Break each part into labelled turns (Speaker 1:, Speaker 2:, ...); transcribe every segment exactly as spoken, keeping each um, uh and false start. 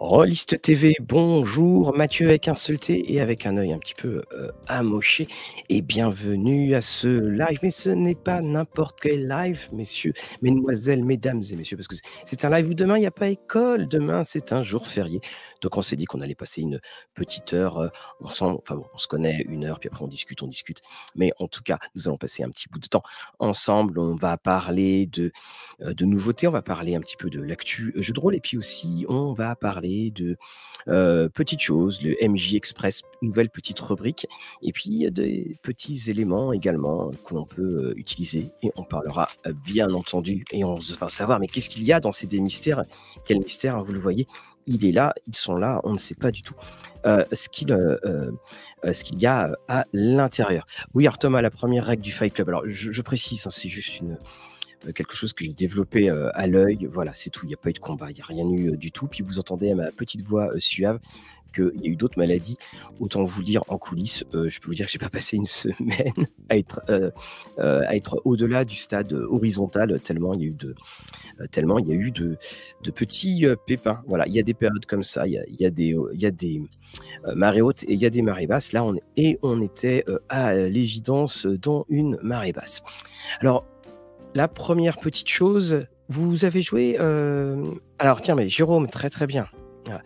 Speaker 1: Rollist T V, bonjour, Mathieu avec un seul T et avec un œil un petit peu euh, amoché. Et bienvenue à ce live. Mais ce n'est pas n'importe quel live, messieurs, mesdemoiselles, mesdames et messieurs, parce que c'est un live où demain il n'y a pas école. Demain c'est un jour férié. Donc on s'est dit qu'on allait passer une petite heure euh, ensemble. Enfin bon, on se connaît une heure, puis après on discute, on discute. Mais en tout cas, nous allons passer un petit bout de temps ensemble. On va parler de, euh, de nouveautés, on va parler un petit peu de l'actu jeu de rôle, et puis aussi on va parler de euh, petites choses, le M J Express, nouvelle petite rubrique, et puis il y a des petits éléments également que l'on peut euh, utiliser, et on parlera euh, bien entendu, et on va savoir, mais qu'est-ce qu'il y a dans ces des mystères? Quel mystère, hein, vous le voyez, il est là, ils sont là, on ne sait pas du tout euh, ce qu'il euh, euh, ce qu'il y a à l'intérieur. Oui, alors Thomas, la première règle du Fight Club, alors je, je précise, hein, c'est juste une quelque chose que j'ai développé euh, à l'œil, voilà, c'est tout, il n'y a pas eu de combat, il n'y a rien eu euh, du tout, puis vous entendez à ma petite voix euh, suave qu'il y a eu d'autres maladies, autant vous dire en coulisses, euh, je peux vous dire que j'ai pas passé une semaine à être, euh, euh, à être au-delà du stade horizontal, tellement il y a eu de, euh, tellement il y a eu de, de petits euh, pépins, voilà, il y a des périodes comme ça, il y a, il y a des, il y a des euh, marées hautes et il y a des marées basses, là on, et on était euh, à l'évidence dans une marée basse. Alors, la première petite chose, vous avez joué... Euh... Alors tiens, mais Jérôme, très très bien. Voilà.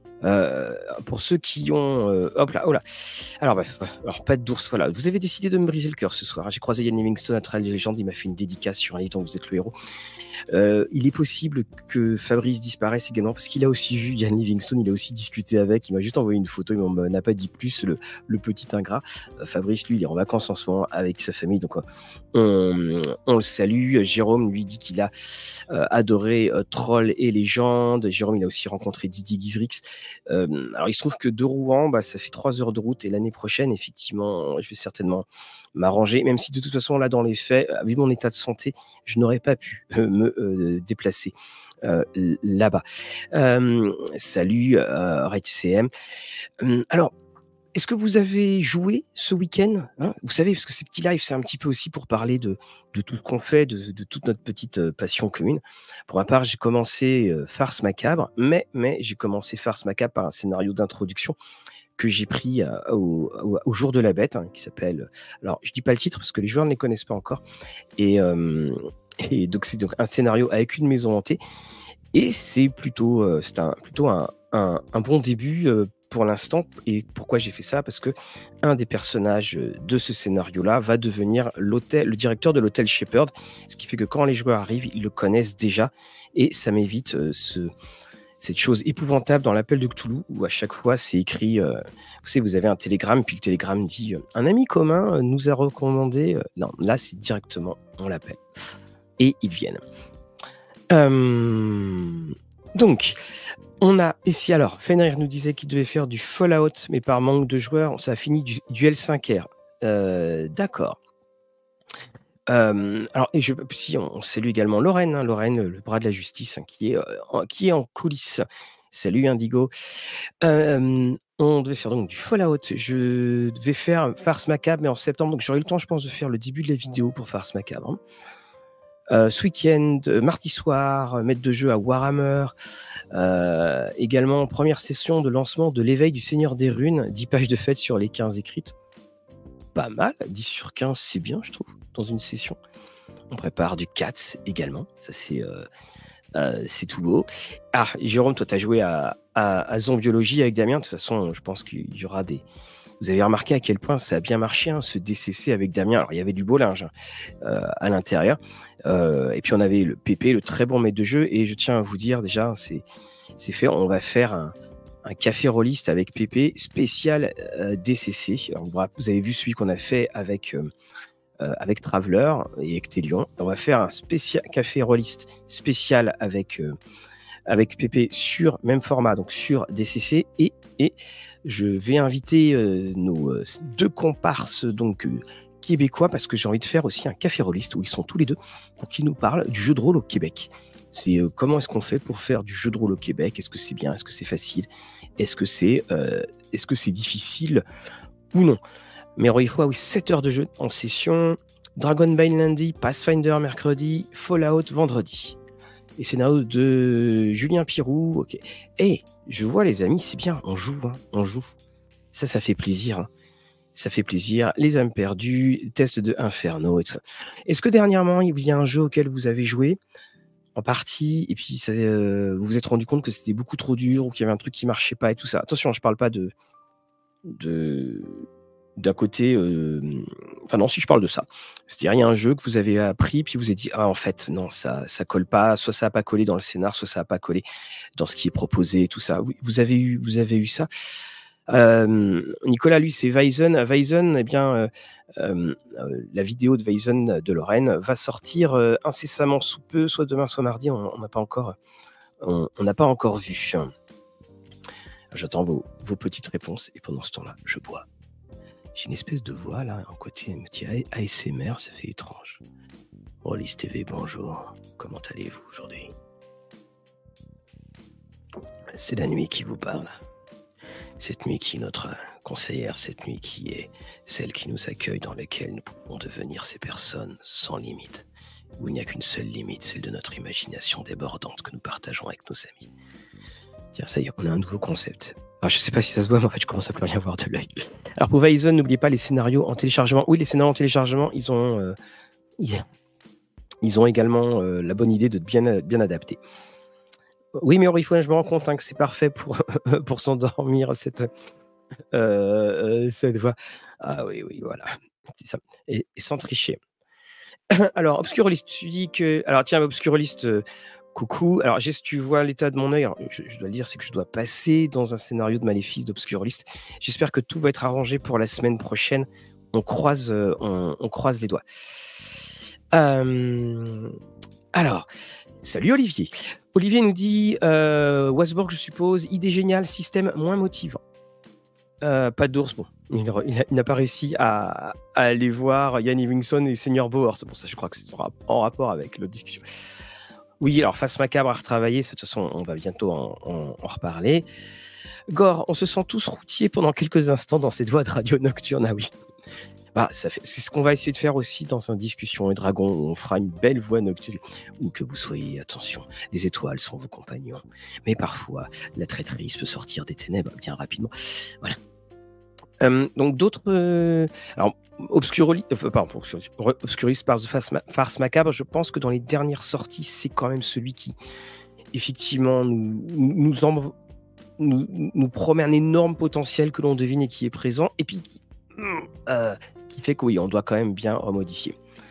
Speaker 1: Euh, pour ceux qui ont... Euh... Hop là, oh là. Alors, bref, alors pas d'ours, voilà. Vous avez décidé de me briser le cœur ce soir. J'ai croisé Yann Livingstone à Trail des légendes, il m'a fait une dédicace sur un livre dont vous êtes le héros. Euh, il est possible que Fabrice disparaisse également parce qu'il a aussi vu Yann Livingstone, il a aussi discuté avec, il m'a juste envoyé une photo, il m'en n'a pas dit plus, le, le petit ingrat. Euh, Fabrice, lui, il est en vacances en ce moment avec sa famille, donc on, on le salue. Jérôme lui dit qu'il a euh, adoré euh, Troll et Légendes. Jérôme, il a aussi rencontré Didier Guizrix. Euh, alors, il se trouve que de Rouen, bah, ça fait trois heures de route et l'année prochaine, effectivement, je vais certainement m'arranger, même si de toute façon, là, dans les faits, vu mon état de santé, je n'aurais pas pu euh, me euh, déplacer euh, là-bas. Euh, salut, euh, Red C M. Euh, alors, est-ce que vous avez joué ce week-end, hein? Vous savez, parce que ces petits lives, c'est un petit peu aussi pour parler de, de tout ce qu'on fait, de, de toute notre petite euh, passion commune. Pour ma part, j'ai commencé euh, Farce Macabre, mais, mais j'ai commencé Farce Macabre par un scénario d'introduction que j'ai pris euh, au, au, au jour de la bête, hein, qui s'appelle... Alors, je dis pas le titre parce que les joueurs ne les connaissent pas encore. Et, euh, et donc, c'est donc un scénario avec une maison hantée. Et c'est plutôt, euh, c'est un, plutôt un, un, un bon début euh, pour l'instant. Et pourquoi j'ai fait ça? Parce que un des personnages de ce scénario-là va devenir l'hôtel, le directeur de l'hôtel Shepherd. Ce qui fait que quand les joueurs arrivent, ils le connaissent déjà. Et ça m'évite euh, ce... cette chose épouvantable dans l'appel de Cthulhu, où à chaque fois c'est écrit, euh, vous savez, vous avez un télégramme, puis le télégramme dit euh, un ami commun nous a recommandé. Euh, non, là c'est directement, on l'appelle. Et ils viennent. Euh, donc, on a ici, alors, Fenrir nous disait qu'il devait faire du Fallout, mais par manque de joueurs, ça a fini du, du L cinq R. Euh, D'accord. Euh, alors, et je, si on, on salue également Lorraine, hein, Lorraine, le bras de la justice, hein, qui, est, euh, en, qui est en coulisses. Salut Indigo. Euh, on devait faire donc du Fallout. Je devais faire Farce Macabre, mais en septembre, donc j'aurai eu le temps, je pense, de faire le début de la vidéo pour Farce Macabre. Hein. Euh, ce week-end, euh, mardi soir, euh, maître de jeu à Warhammer. Euh, également, première session de lancement de l'éveil du Seigneur des Runes, dix pages de fête sur les quinze écrites. Pas mal, dix sur quinze, c'est bien, je trouve, dans une session. On prépare du Cats également, ça c'est euh, euh, c'est tout beau. Ah, Jérôme, toi, tu as joué à, à, à Zombiologie avec Damien. De toute façon, je pense qu'il y aura des... Vous avez remarqué à quel point ça a bien marché, hein, ce D C C avec Damien. Alors, il y avait du beau linge hein, euh, à l'intérieur. Euh, et puis, on avait le P P, le très bon maître de jeu. Et je tiens à vous dire, déjà, c'est, c'est fait. On va faire un, un café rolliste avec P P spécial euh, D C C. Alors, vous avez vu celui qu'on a fait avec... Euh, Euh, avec Traveler et Ectelion. On va faire un spécial café rolliste spécial avec, euh, avec Pépé sur même format, donc sur D C C. Et, et je vais inviter euh, nos euh, deux comparses donc, euh, québécois parce que j'ai envie de faire aussi un café rolliste où ils sont tous les deux pour qu'ils nous parlent du jeu de rôle au Québec. C'est euh, comment est-ce qu'on fait pour faire du jeu de rôle au Québec? Est-ce que c'est bien? Est-ce que c'est facile? Est-ce que c'est euh, est-ce que c'est difficile ou non? Mais il faut, oui, sept heures de jeu en session. Dragonbane lundi, Pathfinder mercredi, Fallout vendredi. Et scénario de Julien Pirou. Ok. Eh, je vois les amis, c'est bien, on joue, hein, on joue. Ça, ça fait plaisir. Hein. Ça fait plaisir. Les âmes perdues, test de Inferno et tout ça. Est-ce que dernièrement, il y a un jeu auquel vous avez joué en partie et puis ça, euh, vous vous êtes rendu compte que c'était beaucoup trop dur ou qu'il y avait un truc qui marchait pas et tout ça? Attention, je parle pas de... de d'un côté, euh... enfin non, si je parle de ça, c'est-à-dire il y a un jeu que vous avez appris puis vous avez dit ah en fait non ça ça colle pas, soit ça a pas collé dans le scénar, soit ça a pas collé dans ce qui est proposé et tout ça. Oui, vous avez eu vous avez eu ça. Euh, Nicolas lui c'est Weizen. Weizen, eh bien euh, euh, la vidéo de Weizen de Lorraine va sortir euh, incessamment sous peu, soit demain soit mardi. On n'a pas encore on n'a pas encore vu. J'attends vos, vos petites réponses et pendant ce temps-là, je bois. J'ai une espèce de voix là, un côté un petit A S M R, ça fait étrange. Rollis T V, bonjour. Comment allez-vous aujourd'hui? C'est la nuit qui vous parle. Cette nuit qui est notre conseillère, cette nuit qui est celle qui nous accueille, dans laquelle nous pouvons devenir ces personnes sans limite, où il n'y a qu'une seule limite, celle de notre imagination débordante que nous partageons avec nos amis. Tiens, ça y est, on a un nouveau concept. Alors, je sais pas si ça se voit, mais en fait, je commence à plus rien voir de l'œil. Alors, pour Weizen, n'oubliez pas les scénarios en téléchargement. Oui, les scénarios en téléchargement, ils ont, euh, ils ont également euh, la bonne idée de bien, bien adapter. Oui, mais Orifouane, je me rends compte hein, que c'est parfait pour, pour s'endormir, cette, euh, cette voix. Ah oui, oui, voilà. C'est ça. Et, et sans tricher. Alors, Obscurlist, tu dis que... Alors, tiens, Obscurlist... Euh, coucou, alors juste tu vois l'état de mon œil, je, je dois le dire, c'est que je dois passer dans un scénario de Maléfice d'Obscurlist. J'espère que tout va être arrangé pour la semaine prochaine. On croise, euh, on, on croise les doigts. Euh, alors, salut Olivier. Olivier nous dit euh, Wasborg, je suppose, idée géniale, système moins motivant. Euh, pas d'ours, bon. Il, il, il n'a pas réussi à, à aller voir Ian Livingstone et Seigneur Bohort. Bon, ça, je crois que c'est en rapport avec l'autre discussion. Oui, alors Face Macabre à retravailler, de toute façon, on va bientôt en, en, en reparler. Gore, on se sent tous routiers pendant quelques instants dans cette voie de radio nocturne. Ah oui, bah, ça fait, c'est ce qu'on va essayer de faire aussi dans un Discussion et Dragon, où on fera une belle voix nocturne. Où que vous soyez, attention, les étoiles sont vos compagnons. Mais parfois, la traîtrise peut sortir des ténèbres bien rapidement. Voilà. Euh, donc d'autres... Euh, alors, Obscuroli, euh, pardon, Obscurlist par The Farce, Farce Macabre, je pense que dans les dernières sorties, c'est quand même celui qui, effectivement, nous, nous, en, nous, nous promet un énorme potentiel que l'on devine et qui est présent, et puis qui, euh, qui fait que oui, on doit quand même bien remodifier.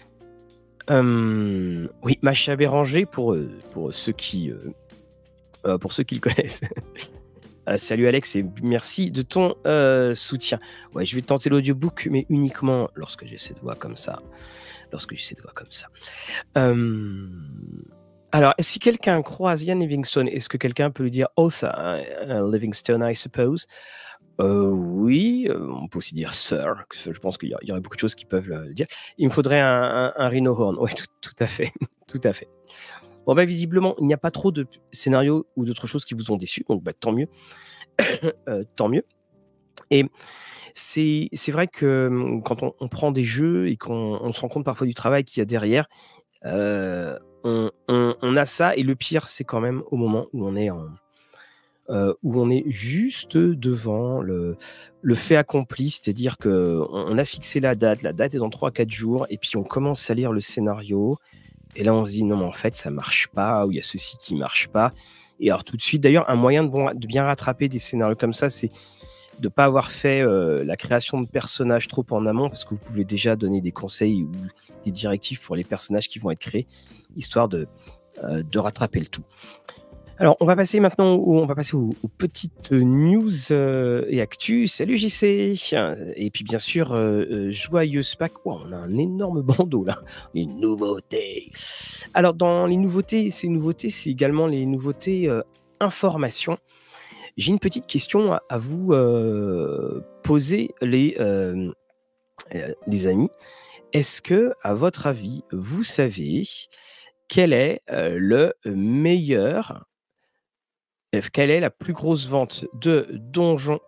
Speaker 1: Euh, oui, Macha Béranger, pour, pour, ceux qui, euh, pour ceux qui le connaissent. Euh, salut Alex et merci de ton euh, soutien. Ouais, je vais tenter l'audiobook, mais uniquement lorsque j'ai cette voix comme ça. Lorsque j'ai cette voix comme ça. Euh... Alors, si quelqu'un croise Ian Livingstone, est-ce que quelqu'un peut lui dire author uh, Livingstone, I suppose? euh, Oui, euh, on peut aussi dire sir. Je pense qu'il y, y aurait beaucoup de choses qui peuvent le dire. Il me faudrait un, un, un rhino horn. Oui, tout, tout à fait, tout à fait. Bon, bah, visiblement, il n'y a pas trop de scénarios ou d'autres choses qui vous ont déçu, donc bah, tant mieux. euh, tant mieux. Et c'est, c'est vrai que quand on, on prend des jeux et qu'on on se rend compte parfois du travail qu'il y a derrière, euh, on, on, on a ça, et le pire, c'est quand même au moment où on est, en, euh, où on est juste devant le, le fait accompli, c'est-à-dire qu'on on a fixé la date, la date est dans trois à quatre jours, et puis on commence à lire le scénario. Et là, on se dit, non, mais en fait, ça marche pas, ou il y a ceci qui marche pas. Et alors, tout de suite, d'ailleurs, un moyen de, bon, de bien rattraper des scénarios comme ça, c'est de ne pas avoir fait euh, la création de personnages trop en amont, parce que vous pouvez déjà donner des conseils ou des directives pour les personnages qui vont être créés, histoire de, euh, de rattraper le tout. Alors, on va passer maintenant au, on va passer aux, aux petites news euh, et actus. Salut J C. Et puis bien sûr, euh, joyeuse Pâques. Wow, on a un énorme bandeau là. Les nouveautés. Alors, dans les nouveautés, ces nouveautés, c'est également les nouveautés euh, informations. J'ai une petite question à, à vous euh, poser, les, euh, les amis. Est-ce que, à votre avis, vous savez quel est euh, le meilleur... Quelle est la plus grosse vente de donjons?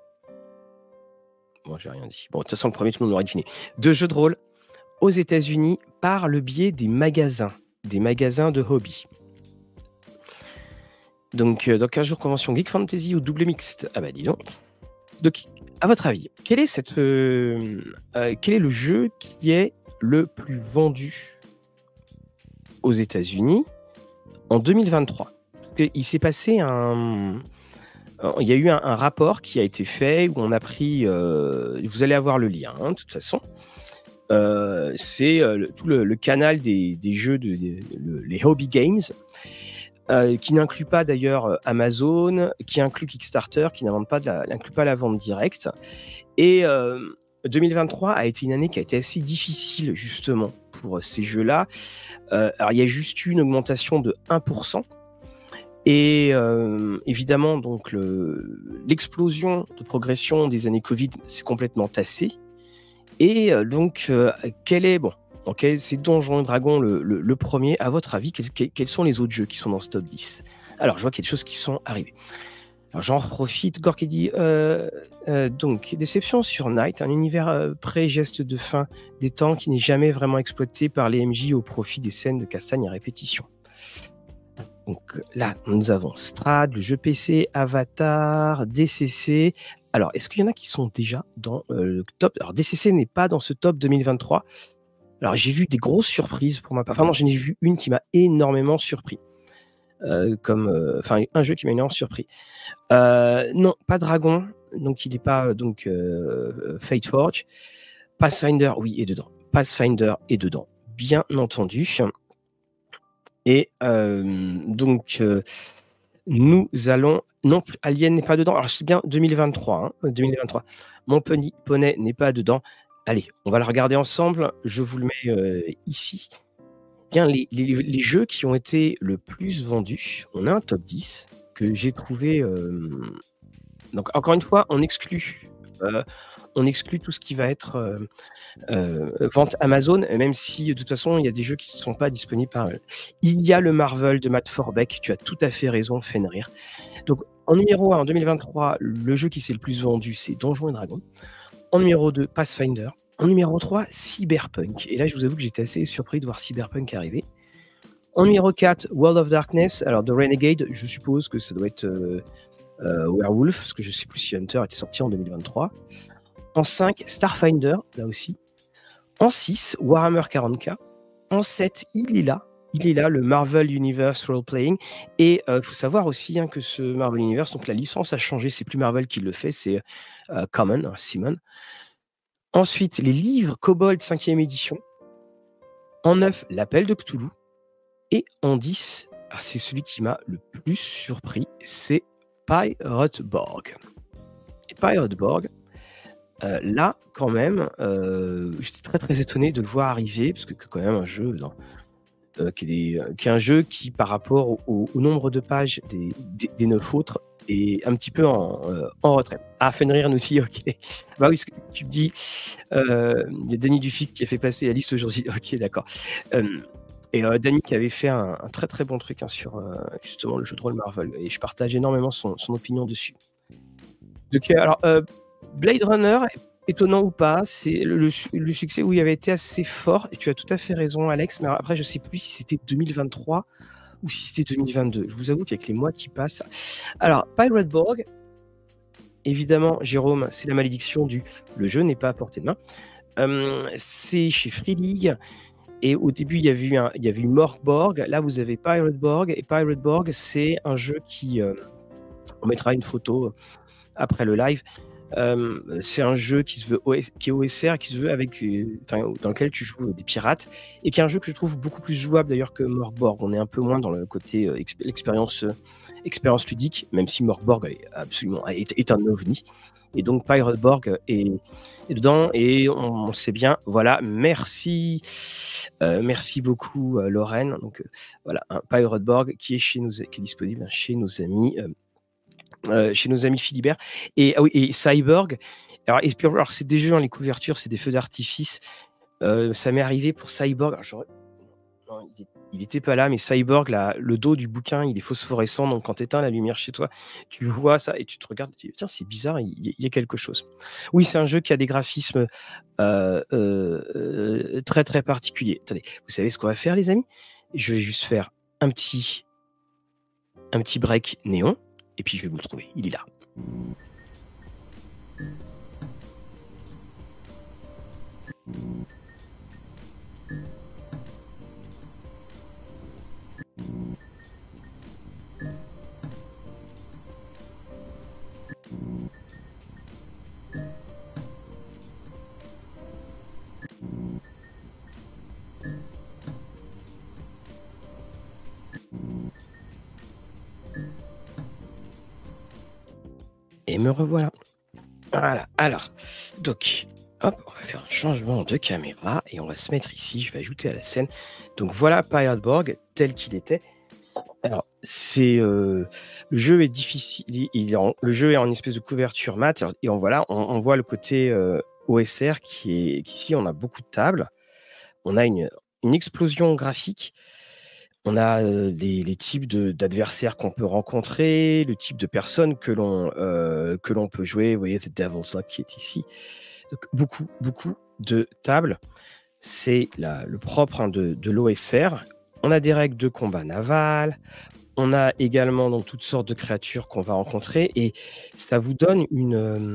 Speaker 1: Moi, j'ai rien dit. Bon, de toute façon, le premier, tout le monde l'aurait deviné. De jeux de rôle aux États-Unis par le biais des magasins, des magasins de hobby. Donc, euh, dans quinze jours, convention Geek Fantasy ou double mixte? Ah bah dis donc. Donc, à votre avis, quel est, cette, euh, euh, quel est le jeu qui est le plus vendu aux États-Unis en deux mille vingt-trois? Parce que il s'est passé un... Il y a eu un, un rapport qui a été fait où on a pris... euh, vous allez avoir le lien, hein, de toute façon. Euh, c'est euh, le- tout le, le canal des, des jeux, de, de- le- les hobby games, euh, qui n'inclut pas d'ailleurs euh, Amazon, qui inclut Kickstarter, qui n'invente pas de la- n'inclut pas la vente directe. Et euh, deux mille vingt-trois a été une année qui a été assez difficile justement pour euh, ces jeux-là. Euh, alors il y a juste eu une augmentation de un pour cent. Et euh, évidemment, donc le- l'explosion de progression des années Covid s'est complètement tassée. Et euh, donc, euh, quel est bon ok, c'est Donjons et Dragons le, le- le premier. À votre avis, quels, quels- quels sont les autres jeux qui sont dans ce top dix? Alors, je vois qu'il y a des choses qui sont arrivées. Alors, j'en profite. Gorky dit euh, euh, donc, déception sur Night, un univers euh, pré-geste de fin des temps qui n'est jamais vraiment exploité par les M J au profit des scènes de castagne à répétition. Donc là, nous avons Strad, le jeu P C, Avatar, D C C. Alors, est-ce qu'il y en a qui sont déjà dans euh, le top? Alors, D C C n'est pas dans ce top deux mille vingt-trois. Alors, j'ai vu des grosses surprises pour ma part. Enfin, non, j'en ai vu une qui m'a énormément surpris. Euh, comme, euh, enfin, un jeu qui m'a énormément surpris. Euh, non, pas Dragon. Donc, il n'est pas donc euh, Fate Forge. Pathfinder, oui, est dedans. Pathfinder est dedans, bien entendu. Et euh, donc, euh, nous allons... Non, Alien n'est pas dedans. Alors, c'est bien deux mille vingt-trois. Hein, deux mille vingt-trois. Mon Pony Poney n'est pas dedans. Allez, on va le regarder ensemble. Je vous le mets euh, ici. Bien, les, les, les jeux qui ont été le plus vendus, on a un top dix que j'ai trouvé... euh, Donc, encore une fois, on exclut... euh, on exclut tout ce qui va être euh, euh, vente Amazon, même si de toute façon il y a des jeux qui ne sont pas disponibles par eux. Il y a le Marvel de Matt Forbeck, tu as tout à fait raison, Fenrir. Donc en numéro un, en deux mille vingt-trois, le jeu qui s'est le plus vendu, c'est Donjons et Dragons. En numéro deux, Pathfinder. En numéro trois, Cyberpunk. Et là, je vous avoue que j'étais assez surpris de voir Cyberpunk arriver. En numéro quatre, World of Darkness. Alors, The Renegade, je suppose que ça doit être euh, euh, Werewolf, parce que je ne sais plus si Hunter était sorti en deux mille vingt-trois. En cinq, Starfinder, là aussi. En six, Warhammer quarante K. En sept, il est là. Il est là, le Marvel Universe Role Playing. Et il euh, faut savoir aussi hein, que ce Marvel Universe, donc la licence a changé. C'est plus Marvel qui le fait, c'est euh, Common, hein, Simon. Ensuite, les livres Kobold cinquième édition. En neuf, L'Appel de Cthulhu. Et en dix, ah, c'est celui qui m'a le plus surpris, c'est Pirateborg. Et Pirateborg, Euh, là, quand même, euh, j'étais très très étonné de le voir arriver, parce que c'est quand même un jeu, dans, euh, qui, est des, qui est un jeu qui, par rapport au, au- au nombre de pages des, des, des neuf autres, est un petit peu en, euh, en retrait. Ah, Fenrir nous dit, ok. Bah oui, ce que tu me dis, euh, il y a Danny Duffic qui a fait passer la liste aujourd'hui. Ok, d'accord. Euh, et euh, Danny qui avait fait un, un très très bon truc hein, sur euh, justement le jeu de rôle Marvel, et je partage énormément son, son opinion dessus. Donc, euh, alors, euh, Blade Runner, étonnant ou pas, c'est le, le, le succès où il avait été assez fort, et tu as tout à fait raison, Alex, mais après, je ne sais plus si c'était deux mille vingt-trois ou si c'était deux mille vingt-deux. Je vous avoue qu'avec les mois qui passent. Alors, Pirateborg, évidemment, Jérôme, c'est la malédiction du le jeu n'est pas à portée de main. Euh, c'est chez Free League. Et au début, il y avait eu, un, il y avait eu Morkborg. Là, vous avez Pirateborg. Et Pirateborg, c'est un jeu qui. Euh, on mettra une photo après le live. Euh, c'est un jeu qui se veut O S, qui est O S R, qui se veut avec, euh, dans lequel tu joues des pirates, et qui est un jeu que je trouve beaucoup plus jouable d'ailleurs que Morkborg. On est un peu moins dans le côté euh, exp- expérience, euh, expérience ludique, même si Morkborg est absolument est, est un ovni. Et donc Pirateborg est, est dedans, et on, on sait bien. Voilà, merci, euh, merci beaucoup euh, Lorraine. Donc euh, voilà, un Pirateborg qui est chez nous, qui est disponible chez nos amis. Euh, euh, chez nos amis Philibert. Et, ah oui, et Cyborg, alors, et puis, alors c'est des jeux, hein, les couvertures, c'est des feux d'artifice. Euh, ça m'est arrivé pour Cyborg. Alors, non, il n'était pas là, mais Cyborg, là, le dos du bouquin, il est phosphorescent, donc quand tu éteins la lumière chez toi, tu vois ça et tu te regardes, tu dis, tiens, c'est bizarre, il y, il y a quelque chose. Oui, c'est un jeu qui a des graphismes euh, euh, euh, très très particuliers. Attendez, vous savez ce qu'on va faire, les amis? Je vais juste faire un petit un petit break néon, et puis je vais vous le trouver. Il est là. Et me revoilà. Voilà, alors, donc, hop, on va faire un changement de caméra et on va se mettre ici, je vais ajouter à la scène. Donc voilà Pirate Borg tel qu'il était. Alors, c'est euh, le jeu est difficile, il, il est en, le jeu est en espèce de couverture mat, et on, voilà, on, on voit le côté euh, O S R qui est qu'ici on a beaucoup de tables, on a une, une explosion graphique. On a euh, les, les types de- d'adversaires qu'on peut rencontrer, le type de personnes que l'on euh, que l'on peut jouer. Vous voyez, The Devil's Lock qui est ici. Donc, beaucoup, beaucoup de tables. C'est la- le propre hein, de, de l'O S R. On a des règles de combat naval. On a également donc, toutes sortes de créatures qu'on va rencontrer. Et ça vous donne une, euh,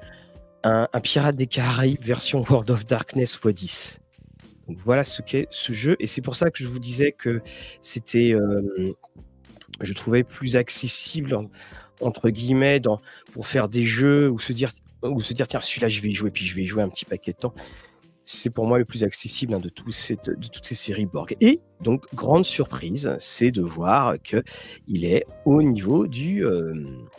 Speaker 1: un, un Pirate des Caraïbes version World of Darkness fois dix. Donc voilà ce qu'est ce jeu, et c'est pour ça que je vous disais que c'était, euh, je trouvais plus accessible en- entre guillemets dans, pour faire des jeux ou se dire, ou se dire tiens celui-là je vais y jouer puis je vais y jouer un petit paquet de temps. C'est pour moi le plus accessible hein, de, tout cette, de toutes ces séries Borg. Et donc grande surprise, c'est de voir que il est au niveau du, euh,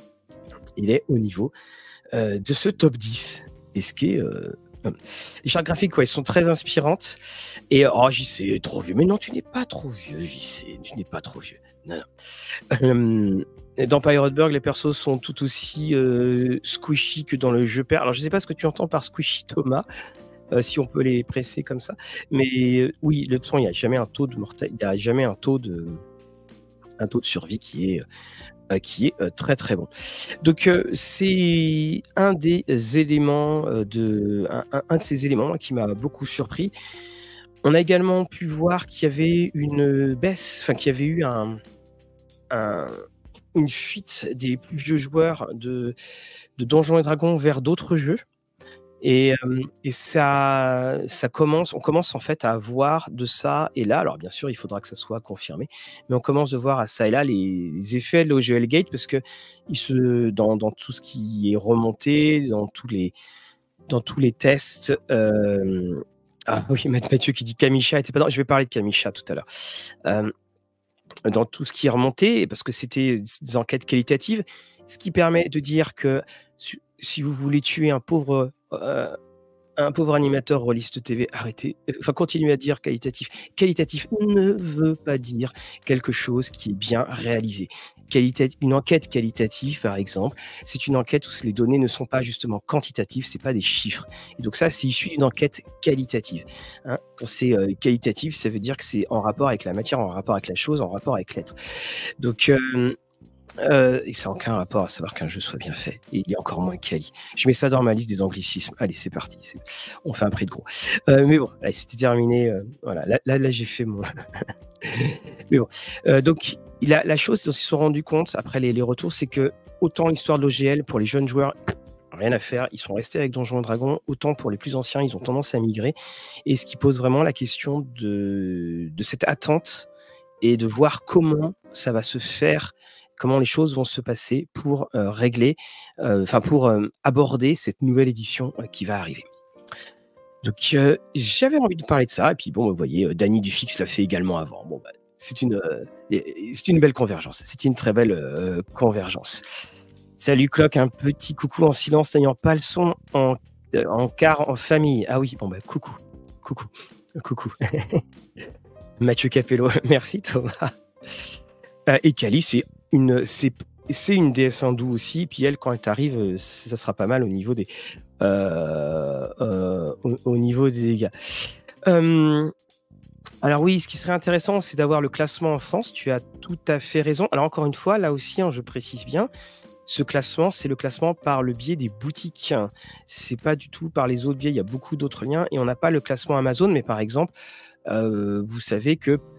Speaker 1: il est au niveau euh, de ce top dix. Et ce qui est euh, les chartes graphiques, ouais, ils sont très inspirantes. Et oh, J C, trop vieux. Mais non, tu n'es pas trop vieux, J C. Tu n'es pas trop vieux. Non, non. Euh, dans Pirate Burg, les persos sont tout aussi euh, squishy que dans le jeu père. Alors, je ne sais pas ce que tu entends par squishy, Thomas, euh, si on peut les presser comme ça. Mais euh, oui, le son, il n'y a jamais un taux de mortalité, il n'y a jamais un taux de, un taux de survie qui est euh, qui est euh, très très bon. Donc euh, c'est un des éléments euh, de un, un- un de ces éléments qui m'a beaucoup surpris. On a également pu voir qu'il y avait une baisse, enfin qu'il y avait eu un, un- une fuite des plus vieux joueurs de, de Donjons et Dragons vers d'autres jeux. Et, euh, et ça, ça commence, on commence en fait à voir de ça et là. Alors bien sûr, il faudra que ça soit confirmé, mais on commence de voir à ça et là les, les effets de l'O G L Gate parce que il se, dans, dans tout ce qui est remonté, dans tous les, dans tous les tests. euh, ah oui, Mathieu qui dit Kamisha était pas dans. Je vais parler de Kamisha tout à l'heure. Euh, dans tout ce qui est remonté, parce que c'était des enquêtes qualitatives, ce qui permet de dire que si si vous voulez tuer un pauvre, euh, un pauvre animateur rôliste T V, arrêtez. Enfin, continuez à dire qualitatif. Qualitatif ne veut pas dire quelque chose qui est bien réalisé. Qualita- une enquête qualitative, par exemple, c'est une enquête où les données ne sont pas justement quantitatives, c'est pas des chiffres. Et donc ça, c'est issu d'une enquête qualitative. Hein. Quand c'est euh, qualitatif, ça veut dire que c'est en rapport avec la matière, en rapport avec la chose, en rapport avec l'être. Donc euh, euh, et ça n'a aucun rapport à savoir qu'un jeu soit bien fait. Et il y a encore moins quali. Je mets ça dans ma liste des anglicismes. Allez, c'est parti. c'est- On fait un prix de gros. Euh, mais bon, allez, c'était terminé. euh, voilà, là, là, là, j'ai fait mon. Mais bon. Euh, donc, la, la chose dont ils se sont rendus compte après les, les retours, c'est que autant l'histoire de l'O G L pour les jeunes joueurs, rien à faire, ils sont restés avec Donjons et Dragons, autant pour les plus anciens, ils ont tendance à migrer. Et ce qui pose vraiment la question de, de cette attente et de voir comment ça va se faire, comment les choses vont se passer pour euh, régler, euh, enfin pour euh, aborder cette nouvelle édition euh, qui va arriver. Donc euh, j'avais envie de parler de ça, et puis bon, vous voyez, euh, Danny Dufix l'a fait également avant. Bon, bah, c'est une, euh, et- et c'est une belle convergence. C'est une très belle euh, convergence. Salut Clock, un petit coucou en silence, n'ayant pas le son en, euh, en quart en famille. Ah oui, bon bah coucou, coucou, coucou. Mathieu Capello, merci Thomas. Euh, et Kali, c'est une, c'est, c'est une D S hindoue aussi. Puis elle, quand elle arrive, euh, ça sera pas mal au niveau des, euh, euh, au, au niveau des dégâts. Euh, alors oui, ce qui serait intéressant, c'est d'avoir le classement en France. Tu as tout à fait raison. Alors encore une fois, là aussi, hein, je précise bien, ce classement, c'est le classement par le biais des boutiques. C'est pas du tout par les autres biais. Il y a beaucoup d'autres liens et on n'a pas le classement Amazon. Mais par exemple, euh, vous savez que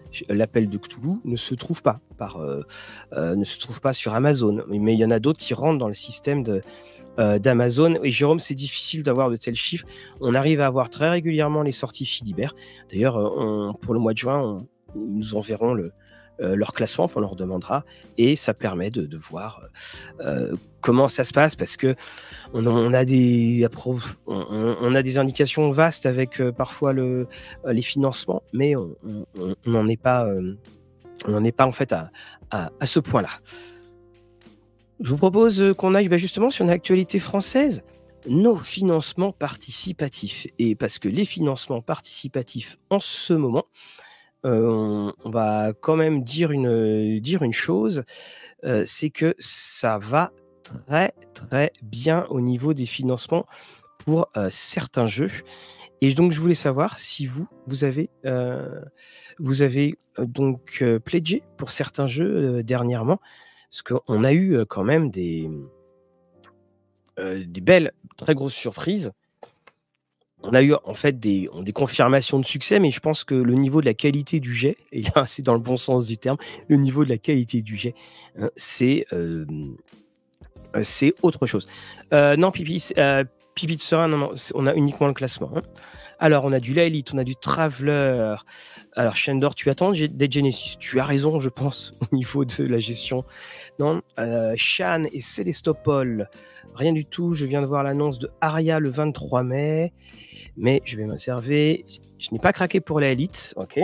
Speaker 1: l'appel de Cthulhu ne se trouve pas par, euh, euh, ne se trouve pas sur Amazon. Mais il y en a d'autres qui rentrent dans le système de, euh, d'Amazon. Et Jérôme, c'est difficile d'avoir de tels chiffres. On arrive à avoir très régulièrement les sorties Philibert. D'ailleurs, on, pour le mois de juin, on, ils nous enverront le, euh, leur classement, on leur demandera. Et ça permet de, de voir euh, comment ça se passe, parce que on, on, a, des, on, on a des indications vastes avec euh, parfois le, euh, les financements, mais on n'en est pas, euh, on n'en est pas en fait à, à, à ce point-là. Je vous propose qu'on aille bah, justement sur une actualité française, nos financements participatifs. Et parce que les financements participatifs en ce moment, euh, on, on va quand même dire une, dire une chose, euh, c'est que ça va très très bien au niveau des financements pour euh, certains jeux. Et donc je voulais savoir si vous, vous avez, euh, vous avez euh, donc euh, pledgé pour certains jeux euh, dernièrement, parce qu'on a eu euh, quand même des, euh, des belles, très grosses surprises. On a eu en fait des, des confirmations de succès, mais je pense que le niveau de la qualité du jet, et là c'est dans le bon sens du terme, le niveau de la qualité du jet, hein, c'est euh, c'est autre chose. Euh, non, Pipi, euh, Pipi de Serein, non, non, on a uniquement le classement. Hein. Alors, on a du La Elite, on a du Traveler. Alors, Shendor, tu attends Dead Genesis. Tu as raison, je pense, au niveau de la gestion. Non, euh, Shan et Célestopol, rien du tout. Je viens de voir l'annonce de Aria le vingt-trois mai. Mais je vais m'observer. Je n'ai pas craqué pour La Elite. Ok.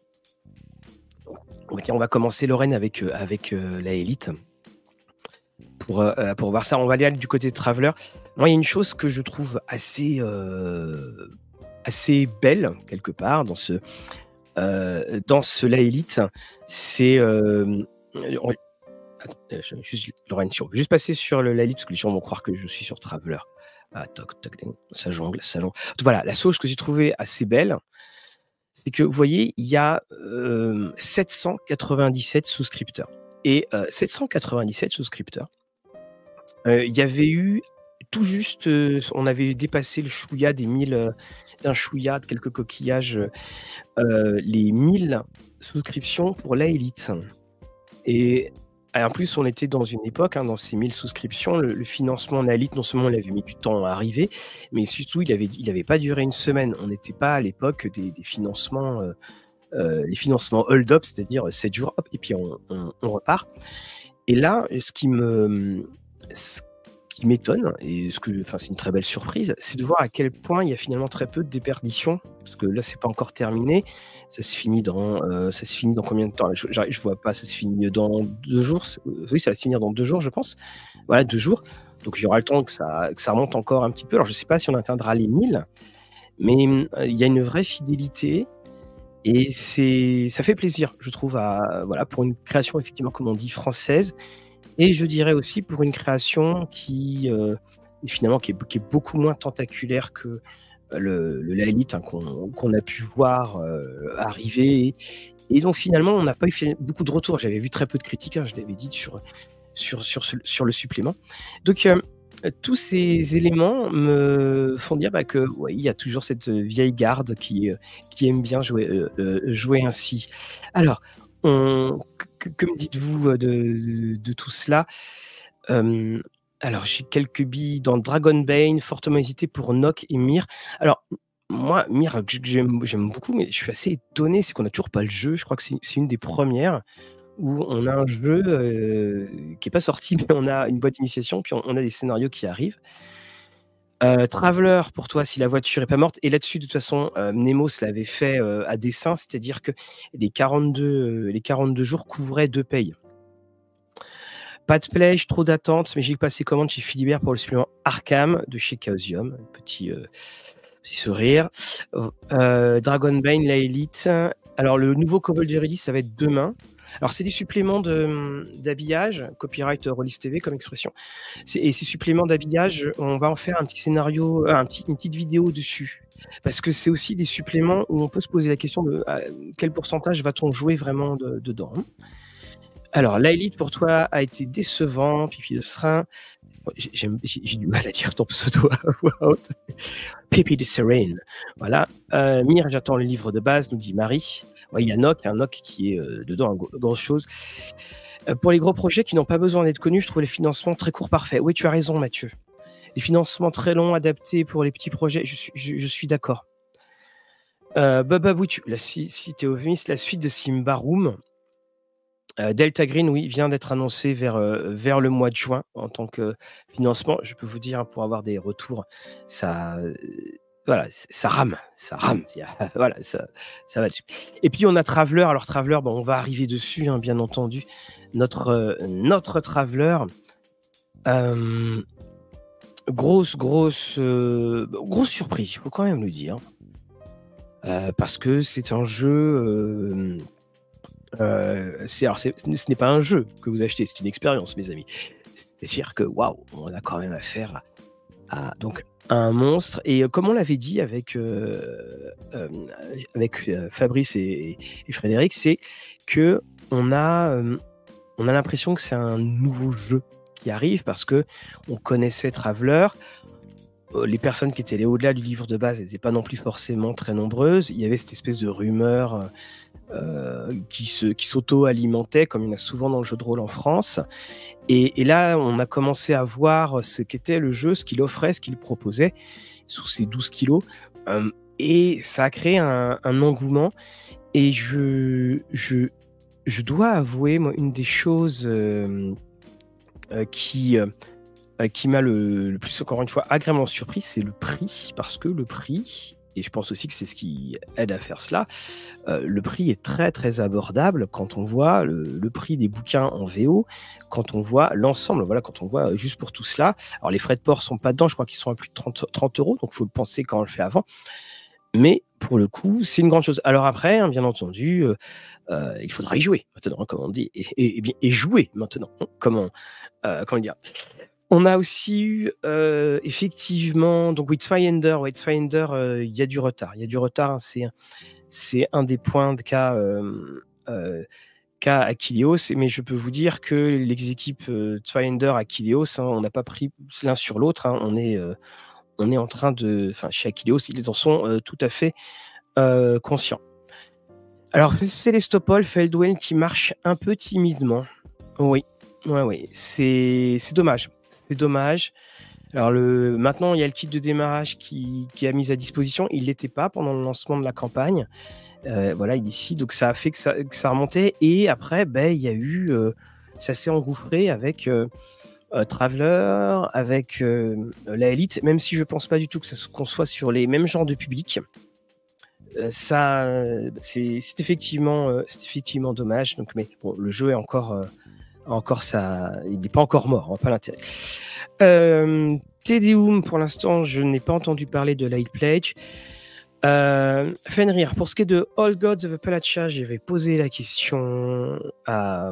Speaker 1: Ok, on va commencer, Lorraine, avec, euh, avec euh, La Elite. Pour, euh, pour voir ça, on va aller du côté de Traveler. Moi, il y a une chose que je trouve assez, euh, assez belle, quelque part, dans ce, euh, dans ce La Elite. C'est... Euh, on... Attends, juste, Lorraine, si on peut juste passer sur le La Elite, parce que les gens vont croire que je suis sur Traveler. Ah, toc, toc, ça jongle, ça jongle. Voilà, la chose que j'ai trouvée assez belle, c'est que, vous voyez, il y a euh, sept cent quatre-vingt-dix-sept souscripteurs. Et euh, sept cent quatre-vingt-dix-sept souscripteurs, il euh, y avait eu tout juste, euh, on avait dépassé le chouïa des mille, euh, d'un chouïa, de quelques coquillages, euh, les mille souscriptions pour La Elite. Et en plus, on était dans une époque, hein, dans ces mille souscriptions, le, le financement de La Elite, non seulement il avait mis du temps à arriver, mais surtout, il n'avait il avait pas duré une semaine. On n'était pas à l'époque des, des financements, euh, euh, les financements hold-up, c'est-à-dire sept jours, hop, et puis on, on, on repart. Et là, ce qui me... Ce qui m'étonne, et ce que, enfin, c'est une très belle surprise, c'est de voir à quel point il y a finalement très peu de déperditions, parce que là, c'est pas encore terminé. Ça se finit dans, euh, ça se finit dans combien de temps? Je, je vois pas, ça se finit dans deux jours. Oui, ça va se finir dans deux jours, je pense. Voilà, deux jours. Donc, il y aura le temps que ça, que ça remonte encore un petit peu. Alors, je sais pas si on atteindra les mille, mais euh, il y a une vraie fidélité. Et c'est, ça fait plaisir, je trouve, à, voilà, pour une création, effectivement, comme on dit, française. Et je dirais aussi pour une création qui, euh, finalement, qui est, qui est beaucoup moins tentaculaire que le, le La Elite, hein, qu'on, qu'on a pu voir euh, arriver. Et donc, finalement, on n'a pas eu fait beaucoup de retours. J'avais vu très peu de critiques, hein, je l'avais dit, sur, sur, sur, ce, sur le supplément. Donc, euh, tous ces éléments me font dire bah, que ouais, il y a toujours cette vieille garde qui, qui aime bien jouer, euh, jouer ainsi. Alors, on, que, que me dites-vous de, de, de tout cela? euh, Alors, j'ai quelques billes dans Dragonbane, fortement hésité pour Nock et Mir. Alors, moi, Mir, j'aime, j'aime beaucoup, mais je suis assez étonné, c'est qu'on n'a toujours pas le jeu. Je crois que c'est, c'est une des premières où on a un jeu euh, qui n'est pas sorti, mais on a une boîte d'initiation, puis on, on a des scénarios qui arrivent. Euh, Traveler, pour toi, si la voiture est pas morte, et là-dessus, de toute façon, euh, Nemos l'avait fait euh, à dessein, c'est-à-dire que les quarante-deux, euh, les quarante-deux jours couvraient deux payes. Pas de pledge, trop d'attente, mais j'ai passé commande chez Philibert pour le supplément Arkham de chez Chaosium. Petit, euh, petit sourire. Euh, Dragonbane, la Elite. Alors, le nouveau Kobold de release, ça va être demain. Alors, c'est des suppléments de, d'habillage, copyright Rollis T V comme expression. C'est, et ces suppléments d'habillage, on va en faire un petit scénario, un petit, une petite vidéo dessus. Parce que c'est aussi des suppléments où on peut se poser la question de à quel pourcentage va-t-on jouer vraiment de, dedans. Alors, la Elite pour toi a été décevant, Pipi de Serein. j'ai j'aime j'ai j'ai du mal à dire ton pseudo à voix haute. Pépé de Serene. Voilà. Euh, Mire, j'attends le livre de base, nous dit Marie. Ouais, il y a Noc, un Noc qui est euh, dedans, une gro- grosse chose. Euh, pour les gros projets qui n'ont pas besoin d'être connus, je trouve les financements très courts parfaits. Oui, tu as raison, Mathieu. Les financements très longs, adaptés pour les petits projets, je suis, je, je suis d'accord. Euh, Baba Boutu, la, si, si t'es euphémiste, la suite de Simba Room. Euh, Delta Green, oui, vient d'être annoncé vers, euh, vers le mois de juin en tant que financement. Je peux vous dire, hein, pour avoir des retours, ça, euh, voilà, c- ça rame, ça rame. Il y a- voilà, ça, ça va dessus. Et puis on a Traveler. Alors Traveler, bon, on va arriver dessus, hein, bien entendu. Notre, euh, notre Traveler, euh, grosse, grosse, euh, grosse surprise, il faut quand même le dire. Euh, parce que c'est un jeu. euh, euh, c'est, alors c'est- ce n'est pas un jeu que vous achetez, c'est une expérience, mes amis. C'est-à-dire que waouh, on a quand même affaire à, à- donc, à un monstre. Et euh, comme on l'avait dit avec, euh, euh, avec euh, Fabrice et, et Frédéric, c'est que on a, euh, on a l'impression que c'est un nouveau jeu qui arrive parce que on connaissait Traveler. Euh, Les personnes qui étaient allées au-delà du livre de base n'étaient pas non plus forcément très nombreuses. Il y avait cette espèce de rumeur euh, qui, se, qui s'auto-alimentait, comme il y en a souvent dans le jeu de rôle en France. Et, et là, on a commencé à voir ce qu'était le jeu, ce qu'il offrait, ce qu'il proposait, sous ses douze kilos. Euh, et ça a créé un, un engouement. Et je, je, je dois avouer, moi, une des choses euh, euh, qui, euh, qui m'a le, le plus, encore une fois, agréablement surpris, c'est le prix. Parce que le prix, et je pense aussi que c'est ce qui aide à faire cela, euh, le prix est très très abordable quand on voit le, le prix des bouquins en V O, quand on voit l'ensemble, voilà, quand on voit juste pour tout cela. Alors les frais de port sont pas dedans, je crois qu'ils sont à plus de trente, trente euros, donc il faut le penser quand on le fait avant. Mais pour le coup, c'est une grande chose. Alors après, hein, bien entendu, euh, euh, il faudra y jouer maintenant, hein, comme on dit, et, et, et bien, et jouer maintenant, hein, comment, euh, comment dire. On a aussi eu euh, effectivement, donc Witchfinder, Witchfinder, euh, il y a du retard, il y a du retard, hein, c'est c'est un des points de cas, euh, euh, cas Achilleos, mais je peux vous dire que les équipes euh, Finder Achilleos, hein, on n'a pas pris l'un sur l'autre, hein, on, est, euh, on est en train de... Enfin, chez Achilleos, ils en sont euh, tout à fait euh, conscients. Alors, c'est Célestopol, Feldwell qui marche un peu timidement. Oui, ouais, oui, c'est, c'est dommage. C'est dommage. Alors le, maintenant, il y a le kit de démarrage qui, qui est mis à disposition. Il ne l'était pas pendant le lancement de la campagne. Euh, voilà, il est ici, donc ça a fait que ça, que ça remontait. Et après, ben, il y a eu, euh, ça s'est engouffré avec euh, euh, Traveler, avec euh, la Elite, même si je pense pas du tout que ça, qu'on soit sur les mêmes genres de public. Euh, ça, c'est, c'est effectivement, euh, c'est effectivement dommage. Donc, mais bon, le jeu est encore, euh, encore ça, il n'est pas encore mort, hein, pas l'intérêt. Euh, Te Deum, pour l'instant, je n'ai pas entendu parler de Light Pledge. Euh, Fenrir, pour ce qui est de All Gods of Appalachia, j'avais posé la question à,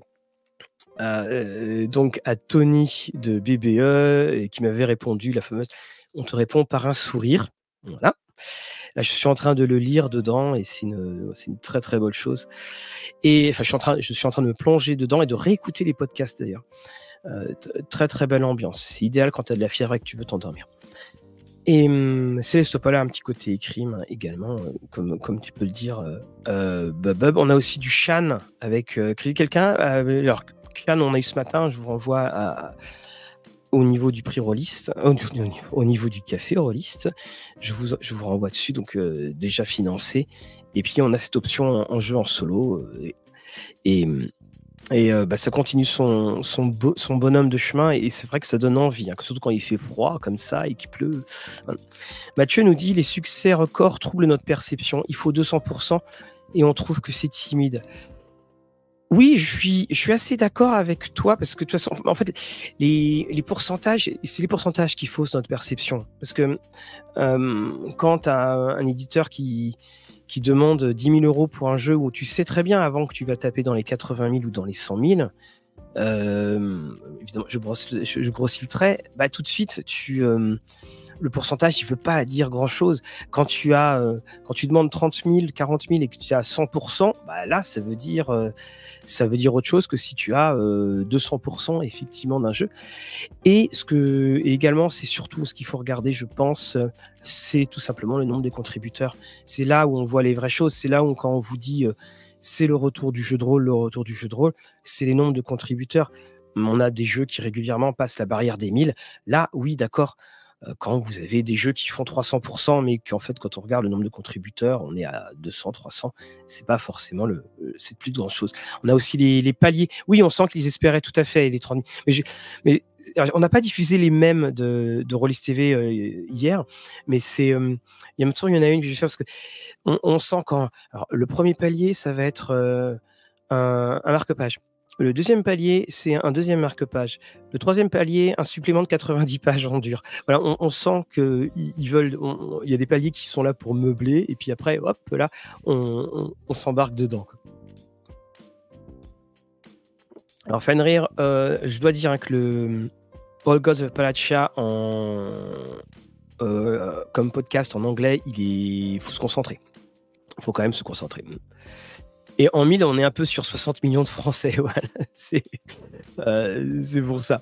Speaker 1: à, euh, donc à Tony de B B E et qui m'avait répondu la fameuse on te répond par un sourire. Voilà. Là, je suis en train de le lire dedans et c'est une, c'est une très très bonne chose. Et enfin, je suis, en train, je suis en train de me plonger dedans et de réécouter les podcasts d'ailleurs. Euh, t- très très belle ambiance. C'est idéal quand tu as de la fièvre et que tu veux t'endormir. Et hum, Célestopol a un petit côté écrime hein, également, euh, comme, comme tu peux le dire. Euh, euh, Bub Bub. On a aussi du Shan avec euh, quelqu'un. Euh, alors, Shan, on a eu ce matin, je vous renvoie à, au niveau du prix Rollist, au, au niveau du café Rollist. Je vous, je vous renvoie dessus, donc euh, déjà financé. Et puis, on a cette option en, en jeu en solo. Euh, et. et Et euh, bah, ça continue son, son, bo- son bonhomme de chemin et c'est vrai que ça donne envie, hein, surtout quand il fait froid comme ça et qu'il pleut. Voilà. Mathieu nous dit les succès records troublent notre perception. Il faut deux cents pour cent et on trouve que c'est timide. Oui, je suis, je suis assez d'accord avec toi parce que de toute façon, en fait, les, les pourcentages, c'est les pourcentages qui faussent notre perception. Parce que euh, quand tu as un, un éditeur qui, qui demande dix mille euros pour un jeu où tu sais très bien avant que tu vas taper dans les quatre-vingt mille ou dans les cent mille, euh, évidemment, je, brosse le, je, je grossis le trait, bah, tout de suite, tu, euh, le pourcentage, il veut pas dire grand-chose. Quand tu as, euh, quand tu demandes trente mille, quarante mille et que tu as cent pour cent, bah là, ça veut dire, euh, ça veut dire autre chose que si tu as euh, deux cents pour cent effectivement d'un jeu. Et ce que, et également, c'est surtout ce qu'il faut regarder, je pense, euh, c'est tout simplement le nombre de contributeurs. C'est là où on voit les vraies choses. C'est là où, quand on vous dit, euh, c'est le retour du jeu de rôle, le retour du jeu de rôle, c'est les nombres de contributeurs. On a des jeux qui régulièrement passent la barrière des mille. Là, oui, d'accord. Euh, quand vous avez des jeux qui font trois cents pour cent, mais qu'en fait, quand on regarde le nombre de contributeurs, on est à deux cents, trois cents. C'est pas forcément le, euh, c'est plus de grand chose. On a aussi les, les paliers. Oui, on sent qu'ils espéraient tout à fait les trente mille. Mais, je- mais alors, on n'a pas diffusé les mêmes de, de Rollis T V euh, hier, mais c'est, euh, il y a maintenant, il y en a une que je vais faire parce que on, on sent quand, alors, le premier palier, ça va être euh, un, un marque-page. Le deuxième palier, c'est un deuxième marque-page. Le troisième palier, un supplément de quatre-vingt-dix pages en dur. Voilà, on, on sent que i- ils veulent. on- on- Il y a des paliers qui sont là pour meubler, et puis après, hop, là, on, on- on s'embarque dedans, quoi. Alors, Fenrir, euh, je dois dire hein, que le All Gods of Appalachia en euh, comme podcast en anglais, il est, faut se concentrer. Il faut quand même se concentrer. Et en mille, on est un peu sur soixante millions de Français. Voilà, c'est euh, c'est pour ça.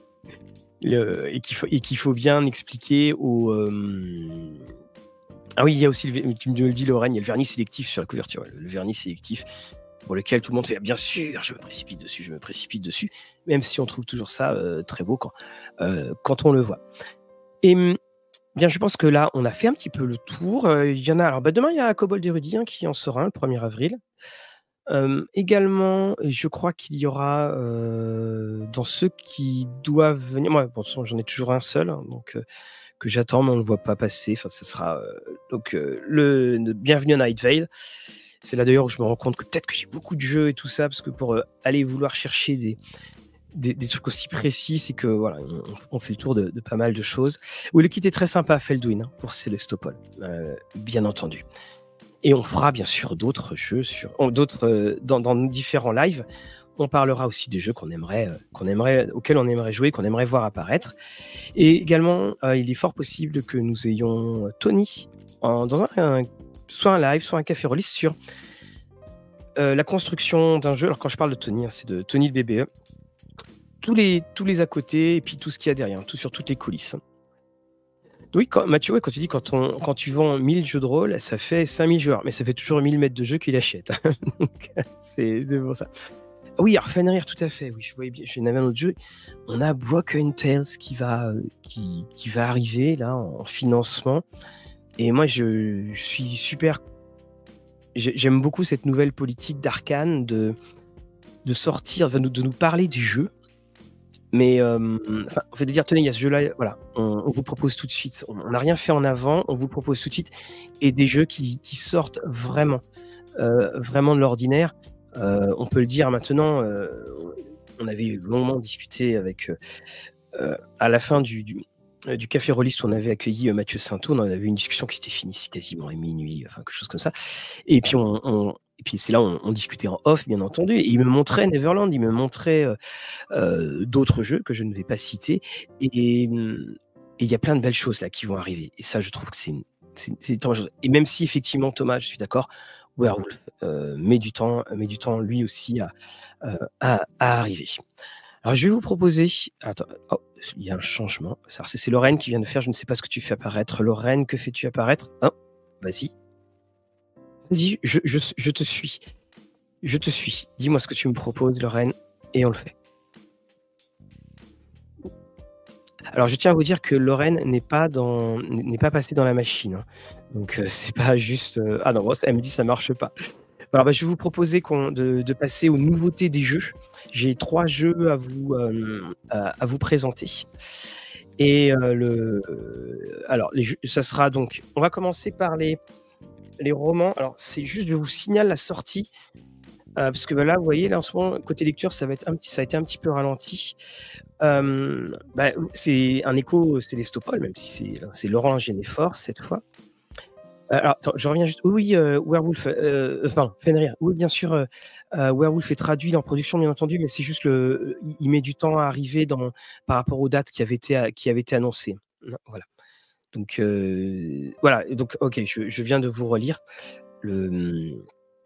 Speaker 1: Le- et qu'il faut, et qu'il faut bien expliquer aux. euh, Ah oui, il y a aussi, le, tu me le dis, Lorraine, il y a le vernis sélectif sur la couverture. Ouais, le vernis sélectif pour lequel tout le monde fait bien sûr, je me précipite dessus, je me précipite dessus, même si on trouve toujours ça euh, très beau quand, euh, quand on le voit. Et hum, bien, je pense que là, on a fait un petit peu le tour. Euh, Il y en a. Alors, bah, demain, il y a Cobalt Érudit hein, qui en sera un, le premier avril. Euh, également, je crois qu'il y aura euh, dans ceux qui doivent venir. Moi, bon, de toute façon, j'en ai toujours un seul, hein, donc euh, que j'attends, mais on ne le voit pas passer. Enfin, ce sera euh, donc euh, le, le Bienvenue à Night Vale. C'est là d'ailleurs où je me rends compte que peut-être que j'ai beaucoup de jeux et tout ça, parce que pour euh, aller vouloir chercher des, des, des trucs aussi précis, c'est que voilà, on, on fait le tour de, de pas mal de choses. Oui, le kit est très sympa à Feldwin hein, pour Célestopol, euh, bien entendu. Et on fera bien sûr d'autres jeux sur, oh, d'autres euh, dans, dans différents lives. On parlera aussi des jeux qu'on aimerait, euh, qu'on aimerait, auxquels on aimerait jouer, qu'on aimerait voir apparaître. Et également, euh, il est fort possible que nous ayons Tony en- dans un, un- soit un live, soit un café release sur euh, la construction d'un jeu. Alors quand je parle de Tony, hein, c'est de Tony le B B E. Tous les, tous les à côté et puis tout ce qu'il y a derrière, tout sur toutes les coulisses. Oui, quand, Mathieu, ouais, quand tu dis quand, on, quand tu vends mille jeux de rôle, ça fait cinq mille joueurs, mais ça fait toujours mille mètres de jeu qu'il achète. Donc, c'est c'est pour ça. Oui, alors Fenrir, tout à fait. Oui, je voyais bien. Je n'avais un autre jeu. On a Broken Tales qui va, euh, qui, qui va arriver là en financement. Et moi, je, je suis super. j'ai- J'aime beaucoup cette nouvelle politique d'Arcane de, de sortir, de nous, de nous parler du jeu. Mais euh, enfin, en fait, de dire, tenez, il y a ce jeu-là, voilà, on, on vous propose tout de suite. On n'a rien fait en avant, on vous propose tout de suite. Et des jeux qui, qui sortent vraiment, euh, vraiment de l'ordinaire. Euh, on peut le dire maintenant, euh, on avait longuement discuté avec, euh, euh, à la fin du, du, euh, du Café Rolliste où on avait accueilli euh, Mathieu Saintour, on avait eu une discussion qui s'était finie quasiment à minuit, enfin quelque chose comme ça. Et puis, on, on- et puis c'est là on, on discutait en off, bien entendu. Et il me montrait Neverland, il me montrait euh, euh, d'autres jeux que je ne vais pas citer. Et hum, et il y a plein de belles choses là qui vont arriver. Et ça, je trouve que c'est une, c'est, c'est une très bonne chose. Et même si effectivement, Thomas, je suis d'accord, Werewolf euh, met du temps, met du temps lui aussi à, euh, à, à arriver. Alors, je vais vous proposer. Attends, oh, il y a un changement. Ça, C'est c'est Lorraine qui vient de faire. Je ne sais pas ce que tu fais apparaître. Lorraine, que fais-tu apparaître? Oh, vas-y. Vas-y, je, je, je te suis. Je te suis. Dis-moi ce que tu me proposes, Lorraine, et on le fait. Alors, je tiens à vous dire que Lorraine n'est pas dans, n'est pas passée dans la machine, hein. Donc, euh, c'est pas juste. euh, Ah non, bon, elle me dit ça marche pas. Alors, bah, je vais vous proposer qu'on- de, de passer aux nouveautés des jeux. J'ai trois jeux à vous, euh, à, à vous présenter. Et euh, le, euh, alors, les jeux- ça sera donc. On va commencer par les, les romans. Alors, c'est juste, je vous signale la sortie. euh, parce que bah, là, vous voyez, là en ce moment, côté lecture, ça, va être un petit, ça a été un petit peu ralenti. Euh, bah, c'est un écho Célestopol, même si c'est c'est Laurent Généfort cette fois. Euh, alors, attends, je reviens juste. Oui, oui, euh, Werewolf, euh, euh, pardon, Fenrir. Oui, bien sûr, euh, euh, Werewolf est traduit en production, bien entendu, mais c'est juste le, il, il met du temps à arriver dans, par rapport aux dates qui avaient été, qui avaient été annoncées. Non, voilà. Donc euh, voilà, donc ok, je, je viens de vous relire le.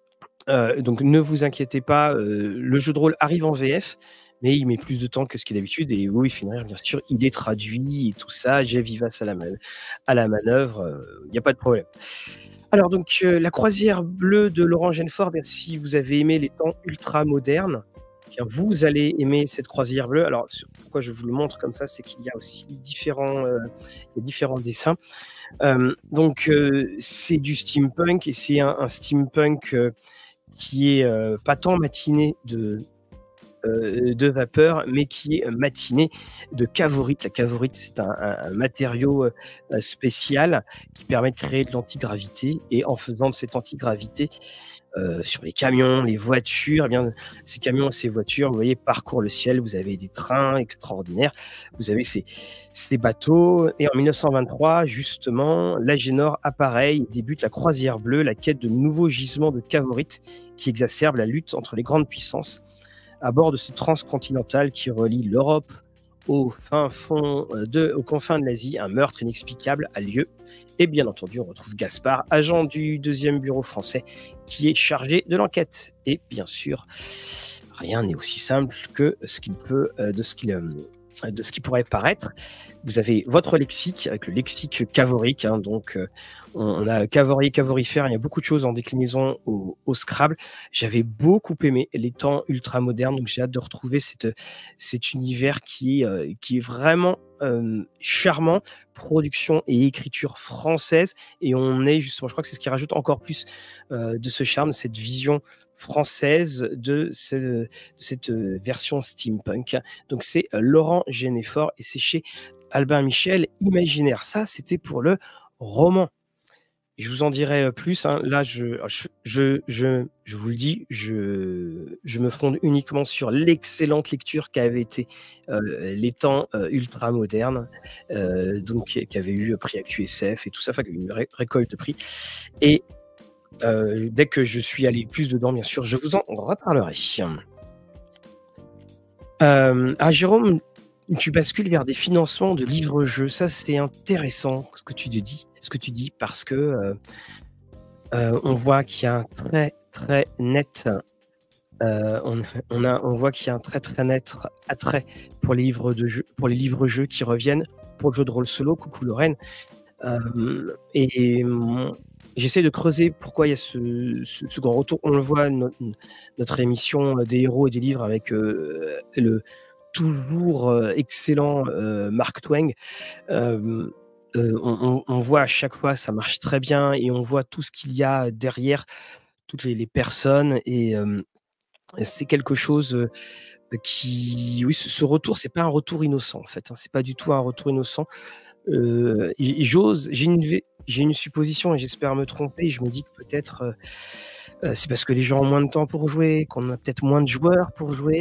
Speaker 1: Euh, donc ne vous inquiétez pas, euh, le jeu de rôle arrive en V F, mais il met plus de temps que ce qu'il est d'habitude. Et oui, Fenrir, bien sûr, il est traduit et tout ça. J'ai Vivas à la, man à la manœuvre, il n'y a pas de problème. Alors donc euh, la croisière bleue de Laurent Genefort, bien, si vous avez aimé les temps ultra modernes, bien, vous allez aimer cette croisière bleue. Alors pourquoi je vous le montre comme ça, c'est qu'il y a aussi différents, euh, il y a différents dessins. Euh, donc euh, c'est du steampunk et c'est un, un steampunk euh, qui est euh, pas tant matiné de, euh, de vapeur, mais qui est matiné de cavorite. La cavorite, c'est un, un, un matériau euh, spécial qui permet de créer de l'antigravité. Et en faisant de cette antigravité euh, sur les camions, les voitures, eh bien, ces camions et ces voitures, vous voyez, parcourent le ciel. Vous avez des trains extraordinaires. Vous avez ces, ces bateaux. Et en mille neuf cent vingt-trois, justement, l'Agénor apparaît, il débute la croisière bleue, la quête de nouveaux gisements de cavorite qui exacerbe la lutte entre les grandes puissances. À bord de ce transcontinental qui relie l'Europe au fin fond de, aux confins de l'Asie, un meurtre inexplicable a lieu. Et bien entendu, on retrouve Gaspard, agent du deuxième bureau français, qui est chargé de l'enquête. Et bien sûr, rien n'est aussi simple que ce qu'il peut, de ce qu'il de ce qui pourrait paraître. Vous avez votre lexique, avec le lexique cavorique, hein, donc euh, on, on a cavorier, cavorifère, il y a beaucoup de choses en déclinaison au, au Scrabble. J'avais beaucoup aimé les temps ultra modernes, donc j'ai hâte de retrouver cette, cet univers qui, euh, qui est vraiment euh, charmant, production et écriture française, et on est justement, je crois que c'est ce qui rajoute encore plus euh, de ce charme, cette vision française de, ce, de cette version steampunk. Donc c'est Laurent Genefort et c'est chez Albin Michel Imaginaire. Ça, c'était pour le roman. Et je vous en dirai plus. Hein. Là, je, je, je, je vous le dis, je, je me fonde uniquement sur l'excellente lecture qu'avait été euh, les temps euh, ultra modernes, euh, donc qui avait eu prix Actu S F et tout ça, enfin une ré récolte de prix. Et Euh, dès que je suis allé plus dedans, bien sûr, je vous en reparlerai. Euh, ah, Jérôme, tu bascules vers des financements de livres-jeux. Ça, c'est intéressant ce que tu dis, ce que tu dis parce que euh, euh, on voit qu'il y a un très très net, euh, on, on, a, on voit qu'il y a un très très net attrait pour les livres de jeux, pour les livres-jeux qui reviennent pour le jeu de rôle solo. Coucou Lorraine. Euh, et, et j'essaie de creuser pourquoi il y a ce, ce, ce grand retour. On le voit, no, notre émission des héros et des livres avec euh, le toujours euh, excellent euh, Mark Twain. Euh, euh, on, on voit à chaque fois, ça marche très bien et on voit tout ce qu'il y a derrière, toutes les, les personnes. Et euh, c'est quelque chose euh, qui... Oui, ce, ce retour, c'est pas un retour innocent en fait. Hein, c'est pas du tout un retour innocent. Euh, j'ose, j'ai une, j'ai une supposition et j'espère me tromper. Je me dis que peut-être euh, euh, c'est parce que les gens ont moins de temps pour jouer, qu'on a peut-être moins de joueurs pour jouer.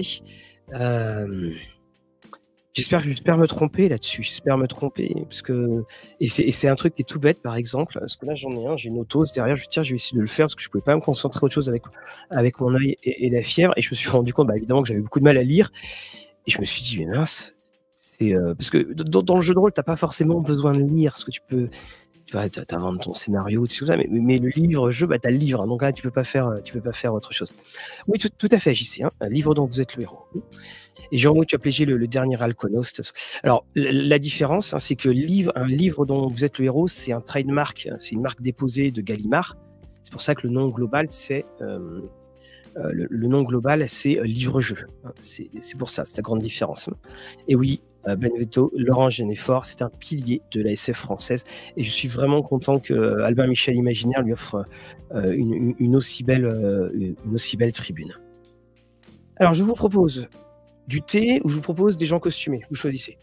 Speaker 1: Euh, j'espère, j'espère me tromper là-dessus. J'espère me tromper parce que et c'est, et c'est un truc qui est tout bête, par exemple. Parce que là, j'en ai un, j'ai une autose derrière. Je dis tiens, je vais essayer de le faire parce que je pouvais pas me concentrer autre chose avec avec mon œil et, et la fièvre. Et je me suis rendu compte, bah, évidemment, que j'avais beaucoup de mal à lire. Et je me suis dit mais mince. Euh, parce que dans, dans le jeu de rôle, tu n'as pas forcément besoin de lire, parce que tu peux, tu vas, t'inventes ton scénario, tout ça, mais, mais le livre-jeu, bah, tu as le livre, hein, donc là, tu peux pas faire, tu peux pas faire autre chose. Oui, tout, tout à fait, J C, hein, un livre dont vous êtes le héros. Et Jérôme, tu as piégé le, le dernier Alconost. Alors, la, la différence, hein, c'est que livre, un livre dont vous êtes le héros, c'est un trademark, c'est une marque déposée de Gallimard. C'est pour ça que le nom global, c'est... Euh, Euh, le, le nom global, c'est euh, livre-jeu. Hein, c'est, c'est pour ça, c'est la grande différence. Et oui, euh, Benvenuto, Laurent Genefort, c'est un pilier de la S F française. Et je suis vraiment content que euh, Albin Michel Imaginaire lui offre euh, une, une, une, aussi belle, euh, une aussi belle tribune. Alors, je vous propose du thé ou je vous propose des gens costumés. Vous choisissez.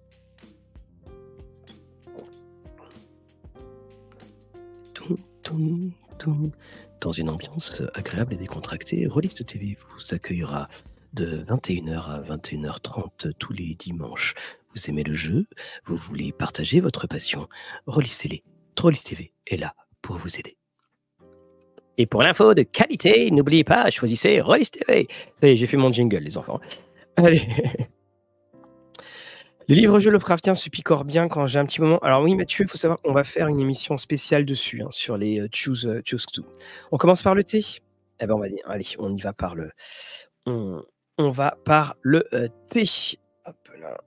Speaker 1: Toum, toum, toum. Dans une ambiance agréable et décontractée, Rollist T V vous accueillera de vingt et une heures à vingt et une heures trente tous les dimanches. Vous aimez le jeu? Vous voulez partager votre passion? Rollistez-les. Rollist T V est là pour vous aider. Et pour l'info de qualité, n'oubliez pas, choisissez Rollist T V. Ça y est, j'ai fait mon jingle, les enfants. Allez. Les livres-jeux Lovecraftiens se picorent bien quand j'ai un petit moment. Alors oui, Mathieu, il faut savoir qu'on va faire une émission spéciale dessus, hein, sur les euh, Choose, euh, Choose Two. On commence par le thé. Eh ben, on va dire, allez, on y va par le, on, on va par le euh, thé. Hop là.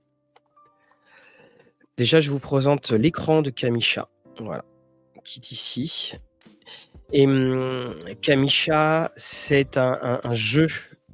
Speaker 1: Déjà, je vous présente l'écran de Kamisha, voilà, qui est ici. Et hum, Kamisha, c'est un, un- un jeu.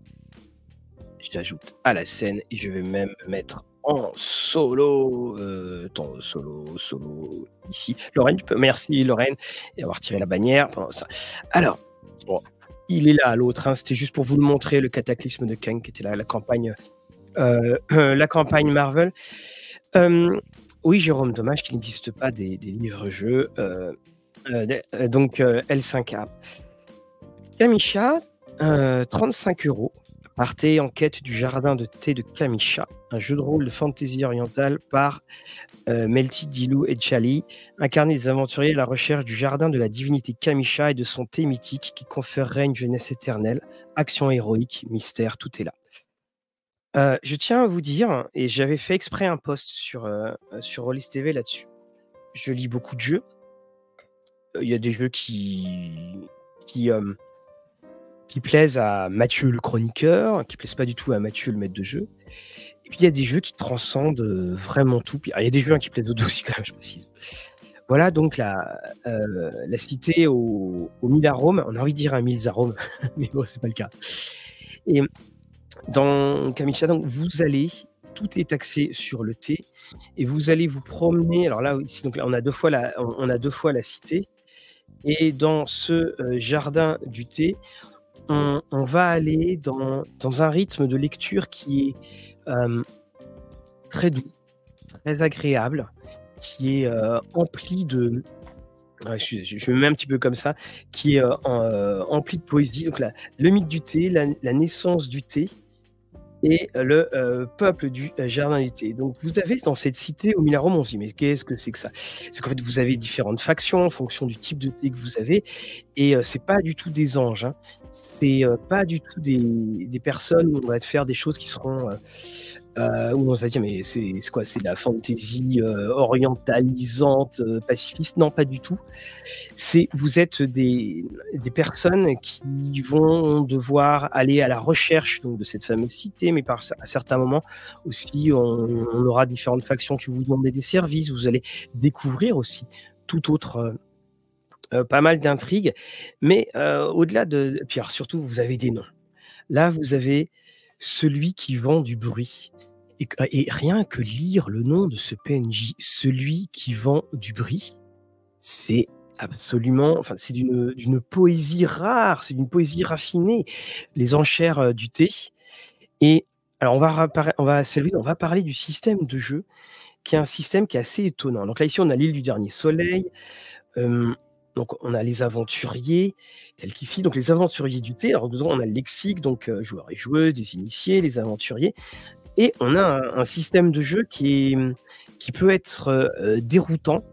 Speaker 1: J'ajoute à la scène et je vais même mettre en solo, euh, attends, solo, solo, ici. Lorraine, tu peux, merci Lorraine, et avoir tiré la bannière pendant ça. Alors, bon, il est là à l'autre, hein, c'était juste pour vous le montrer, le cataclysme de Kang, qui était là, la campagne, euh, euh, la campagne Marvel. Euh, oui, Jérôme, dommage qu'il n'existe pas des, des livres-jeux. Euh, euh, des- euh, donc, euh, L cinq A. Kamisha, euh, trente-cinq euros. Partez en quête du jardin de thé de Kamisha, un jeu de rôle de fantasy orientale par euh, Melty Dilou et Chali. Incarnez des aventuriers à la recherche du jardin de la divinité Kamisha et de son thé mythique qui conférerait une jeunesse éternelle. Action héroïque, mystère, tout est là. Euh, je tiens à vous dire, et j'avais fait exprès un post sur, euh, sur Rollis T V là-dessus. Je lis beaucoup de jeux. Il y a des jeux qui, qui, euh, qui plaisent à Mathieu le chroniqueur, qui plaisent pas du tout à Mathieu le maître de jeu. Et puis il y a des jeux qui transcendent euh, vraiment tout. Puis, alors, il y a des jeux, hein, qui plaisent aux deux aussi quand même, je précise. Voilà donc la, euh, la cité aux au mille arômes. On a envie de dire un mille arômes, mais bon, c'est pas le cas. Et dans Kamisha, donc, vous allez, tout est axé sur le thé, et vous allez vous promener. Alors là, ici, donc, là, on a deux fois la, on on a deux fois la cité, et dans ce euh, jardin du thé, on, on va aller dans, dans un rythme de lecture qui est euh, très doux, très agréable, qui est euh, empli de. Ouais, je, je- je me mets un petit peu comme ça, qui est euh, en- euh, empli de poésie. Donc, la- le mythe du thé, la, la naissance du thé et le euh, peuple du euh, jardin du thé. Donc, vous avez dans cette cité au Milarum, on se dit, mais qu'est-ce que c'est que ça? C'est qu'en fait, vous avez différentes factions en fonction du type de thé que vous avez, et euh, c'est pas du tout des anges, hein. C'est euh, pas du tout des, des personnes où on va te faire des choses qui seront euh, euh, où on se va dire, mais c'est c'est quoi? C'est de la fantaisie euh, orientalisante, euh, pacifiste? Non, pas du tout. C'est, vous êtes des, des personnes qui vont devoir aller à la recherche donc, de cette fameuse cité, mais par, à certains moments aussi, on, on aura différentes factions qui vont vous demander des services. Vous allez découvrir aussi tout autre, euh, euh, pas mal d'intrigues. Mais euh, au-delà de. Puis alors, surtout, vous avez des noms. Là, vous avez celui qui vend du bruit. Et, et rien que lire le nom de ce P N J, celui qui vend du bruit, c'est absolument, enfin, c'est d'une d'une poésie rare, c'est d'une poésie raffinée. Les enchères euh, du thé. Et alors, on va, rappara- on, va, celui- on va parler du système de jeu, qui est un système qui est assez étonnant. Donc là, ici, on a l'île du dernier soleil. euh, donc, on a les aventuriers, tels qu'ici. Donc, les aventuriers du thé. Alors, dedans, on a le lexique, donc euh, joueurs et joueuses, des initiés, les aventuriers. Et on a un, un système de jeu qui, est, qui peut être euh, déroutant.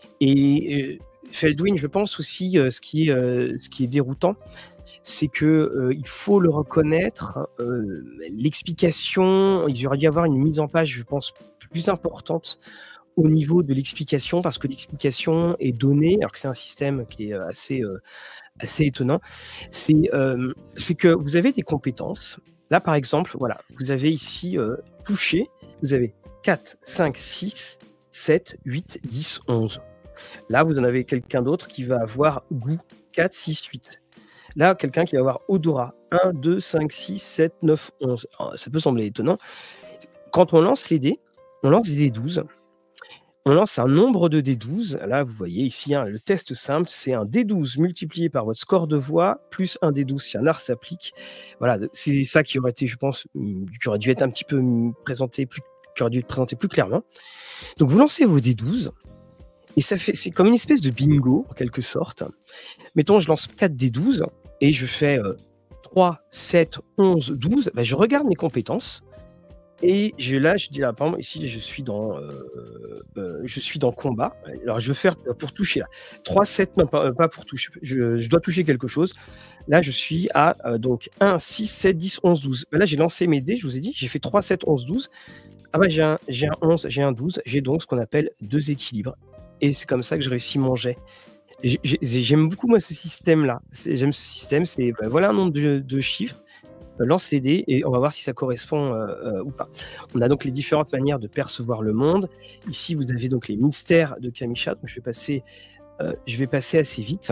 Speaker 1: Et euh, Feldwin, je pense aussi, euh, ce, qui est, euh, ce qui est déroutant, c'est que euh, il faut le reconnaître, euh, l'explication, il aurait dû y avoir une mise en page, je pense, plus importante au niveau de l'explication, parce que l'explication est donnée, alors que c'est un système qui est euh, assez, euh, assez étonnant. C'est euh, c'est que vous avez des compétences. Là, par exemple, voilà, vous avez ici euh, touché, vous avez quatre, cinq, six, sept, huit, dix, onze. Là, vous en avez quelqu'un d'autre qui va avoir goût, quatre, six, huit. Là, quelqu'un qui va avoir odorat, un, deux, cinq, six, sept, neuf, onze. Alors, ça peut sembler étonnant. Quand on lance les dés, on lance des dés douze. On lance un nombre de dés douze. Là, vous voyez ici, hein, le test simple, c'est un dé douze multiplié par votre score de voix, plus un dé douze si un art s'applique. Voilà, c'est ça qui aurait été, je pense, qui aurait dû être un petit peu présenté plus, qui aurait dû être présenté plus clairement. Donc, vous lancez vos dés douze. Et ça fait, c'est comme une espèce de bingo, en quelque sorte. Mettons, je lance quatre dés douze et je fais euh, trois, sept, onze, douze. Ben, je regarde mes compétences et je, là, je dis là, par exemple, ici, je suis dans, euh, euh, je suis dans combat. Alors, je vais faire pour toucher là. trois, sept, non, pas, pas pour toucher. Je, je dois toucher quelque chose. Là, je suis à euh, donc un, six, sept, dix, onze, douze. Ben, là, j'ai lancé mes dés, je vous ai dit, j'ai fait trois, sept, onze, douze. Ah bah, j'ai un j'ai un onze, j'ai un douze, j'ai donc ce qu'on appelle deux équilibres et c'est comme ça que je réussis mon jet. J'ai j'ai j'aime beaucoup moi ce système-là. C'est j'aime ce système, c'est, bah, voilà un nombre de de chiffres, heu, lance les dés et on va voir si ça correspond, heu heu, ou pas. On a donc les différentes manières de percevoir le monde. Ici, vous avez donc les mystères de Kamisha, donc je vais passer, heu, je vais passer assez vite.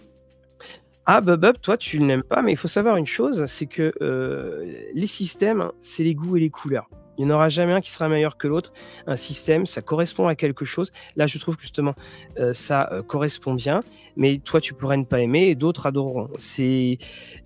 Speaker 1: Ah Bub toi tu n'aimes pas, mais il faut savoir une chose, c'est que, heu, les systèmes, c'est les goûts et les couleurs. Il n'y en aura jamais un qui sera meilleur que l'autre. Un système, ça correspond à quelque chose. Là, je trouve que justement, heu, ça, heu, correspond bien, mais toi, tu pourrais ne pas aimer et d'autres adoreront. C'est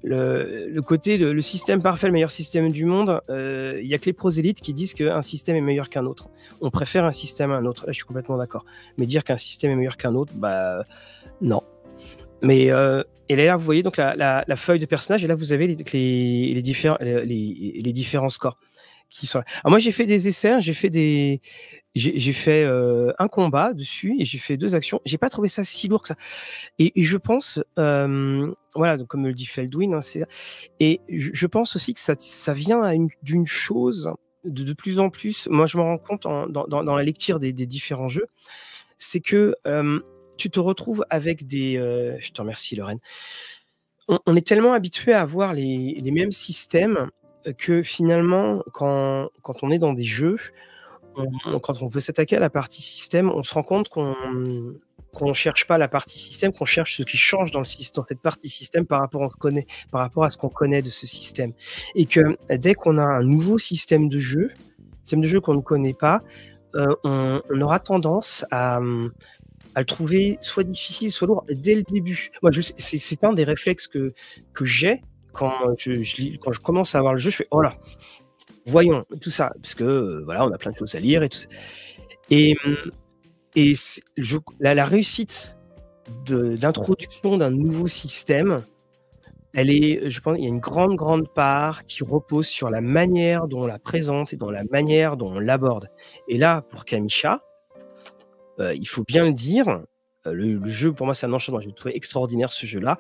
Speaker 1: le le côté le le système parfait, le meilleur système du monde, heu, il y a que les prosélytes qui disent qu'un système est meilleur qu'un autre. On préfère un système à un autre. Là, je suis complètement d'accord. Mais dire qu'un système est meilleur qu'un autre, bah, non. Mais euh, et là, vous voyez donc la, la, la feuille de personnage, et là, vous avez les, les, les, différents, les, les différents scores qui sont là. Alors moi, j'ai fait des essais, hein, j'ai fait des, j'ai fait euh, un combat dessus et j'ai fait deux actions. J'ai pas trouvé ça si lourd que ça. Et, et je pense, euh, voilà, donc, comme le dit Feldwin, hein, c'est, et je, je pense aussi que ça, ça vient d'une chose de, de plus en plus. Moi, je me rends compte en, dans, dans, dans la lecture des, des différents jeux, c'est que euh, tu te retrouves avec des... Euh, je te remercie, Lorraine. On, on est tellement habitué à avoir les, les mêmes systèmes que finalement, quand, quand on est dans des jeux, on, quand on veut s'attaquer à la partie système, on se rend compte qu'on qu'on cherche pas la partie système, qu'on cherche ce qui change dans, le, dans cette partie système par rapport, on connaît, par rapport à ce qu'on connaît de ce système. Et que dès qu'on a un nouveau système de jeu, système de jeu qu'on ne connaît pas, euh, on, on aura tendance à, à le trouver soit difficile, soit lourd dès le début. Moi, c'est un des réflexes que, que j'ai quand je, je, quand je commence à avoir le jeu. Je fais oh là, voyons tout ça, parce que euh, voilà, on a plein de choses à lire et tout ça. Et, et je, la, la réussite d'introduction d'un nouveau système, elle est, je pense, il y a une grande, grande part qui repose sur la manière dont on la présente et dans la manière dont on l'aborde. Et là, pour Kamisha, euh, il faut bien le dire, le, le jeu, pour moi, c'est un enchaînement. J'ai trouvé extraordinaire ce jeu-là.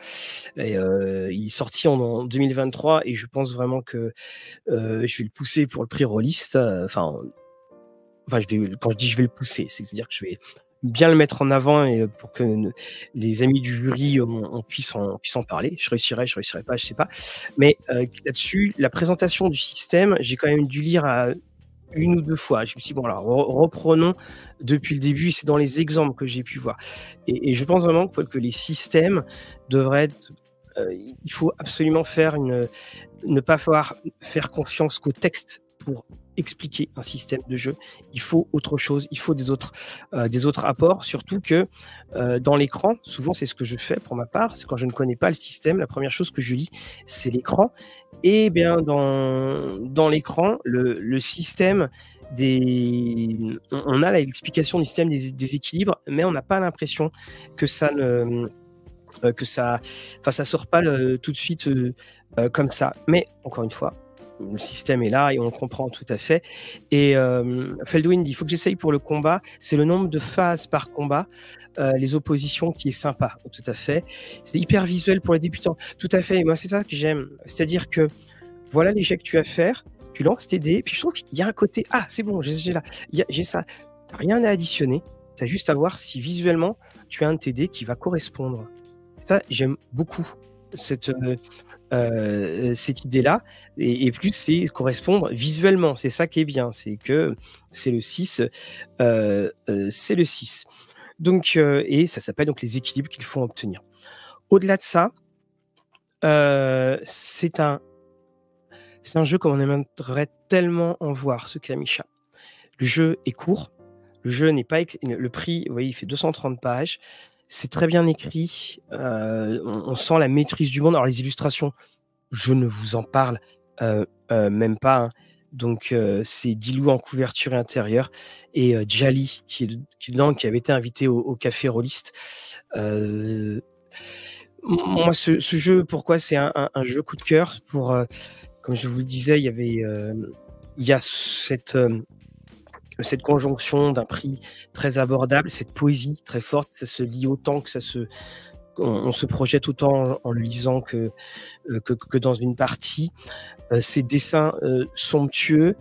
Speaker 1: Euh, il est sorti en, en deux mille vingt-trois et je pense vraiment que euh, je vais le pousser pour le prix Rollist. Enfin, euh, enfin, je vais, quand je dis je vais le pousser, c'est-à-dire que je vais bien le mettre en avant et pour que les amis du jury on, on puisse, en, on puisse en parler. Je réussirai, je réussirai pas, je sais pas. Mais euh, là-dessus, la présentation du système, j'ai quand même dû lire à une ou deux fois. Je me suis dit, bon, alors reprenons depuis le début, c'est dans les exemples que j'ai pu voir. Et, et je pense vraiment que, que les systèmes devraient être. Euh, il faut absolument faire une. Ne pas falloir faire confiance qu'au texte pour expliquer un système de jeu. Il faut autre chose, il faut des autres, euh, des autres apports, surtout que euh, dans l'écran, souvent c'est ce que je fais pour ma part, c'est quand je ne connais pas le système, la première chose que je lis, c'est l'écran. Et bien dans, dans l'écran, le, le système des... On, on a l'explication du système des, des équilibres, mais on n'a pas l'impression que ça ne... Euh, que ça... Enfin, ça sort pas le, tout de suite euh, euh, comme ça. Mais, encore une fois, le système est là et on le comprend tout à fait. Et euh, Feldwin dit, il faut que j'essaye pour le combat. C'est le nombre de phases par combat, euh, les oppositions qui est sympa. Tout à fait. C'est hyper visuel pour les débutants. Tout à fait. Et moi, c'est ça que j'aime. C'est-à-dire que voilà les jets que tu as à faire. Tu lances tes dés. Puis je trouve qu'il y a un côté, ah, c'est bon, j'ai là, j'ai ça. Tu n'as rien à additionner. Tu as juste à voir si visuellement, tu as un de tes dés qui va correspondre. Ça, j'aime beaucoup cette... Euh, Euh, cette idée-là, et, et plus c'est correspondre visuellement, c'est ça qui est bien, c'est que c'est le six, euh, euh, c'est le six. Donc, euh, et ça s'appelle donc les équilibres qu'il faut obtenir. Au-delà de ça, euh, c'est un, c'est un jeu comme on aimerait tellement en voir, ce Kamisha. Le jeu est court, le jeu n'est pas... Le prix, vous voyez, il fait deux cent trente pages, c'est très bien écrit, euh, on, on sent la maîtrise du monde. Alors les illustrations, je ne vous en parle euh, euh, même pas. Hein. Donc euh, c'est Dilou en couverture intérieure et euh, Jali qui est, qui est dedans, qui avait été invité au, au Café Rollist. Euh, moi, ce, ce jeu, pourquoi c'est un, un, un jeu coup de cœur pour, euh, comme je vous le disais, il y avait, euh, il y a cette euh, cette conjonction d'un prix très abordable, cette poésie très forte, ça se lit autant que ça se, on, on se projette autant en, en le lisant que, euh, que, que dans une partie. Euh, ces dessins euh, somptueux,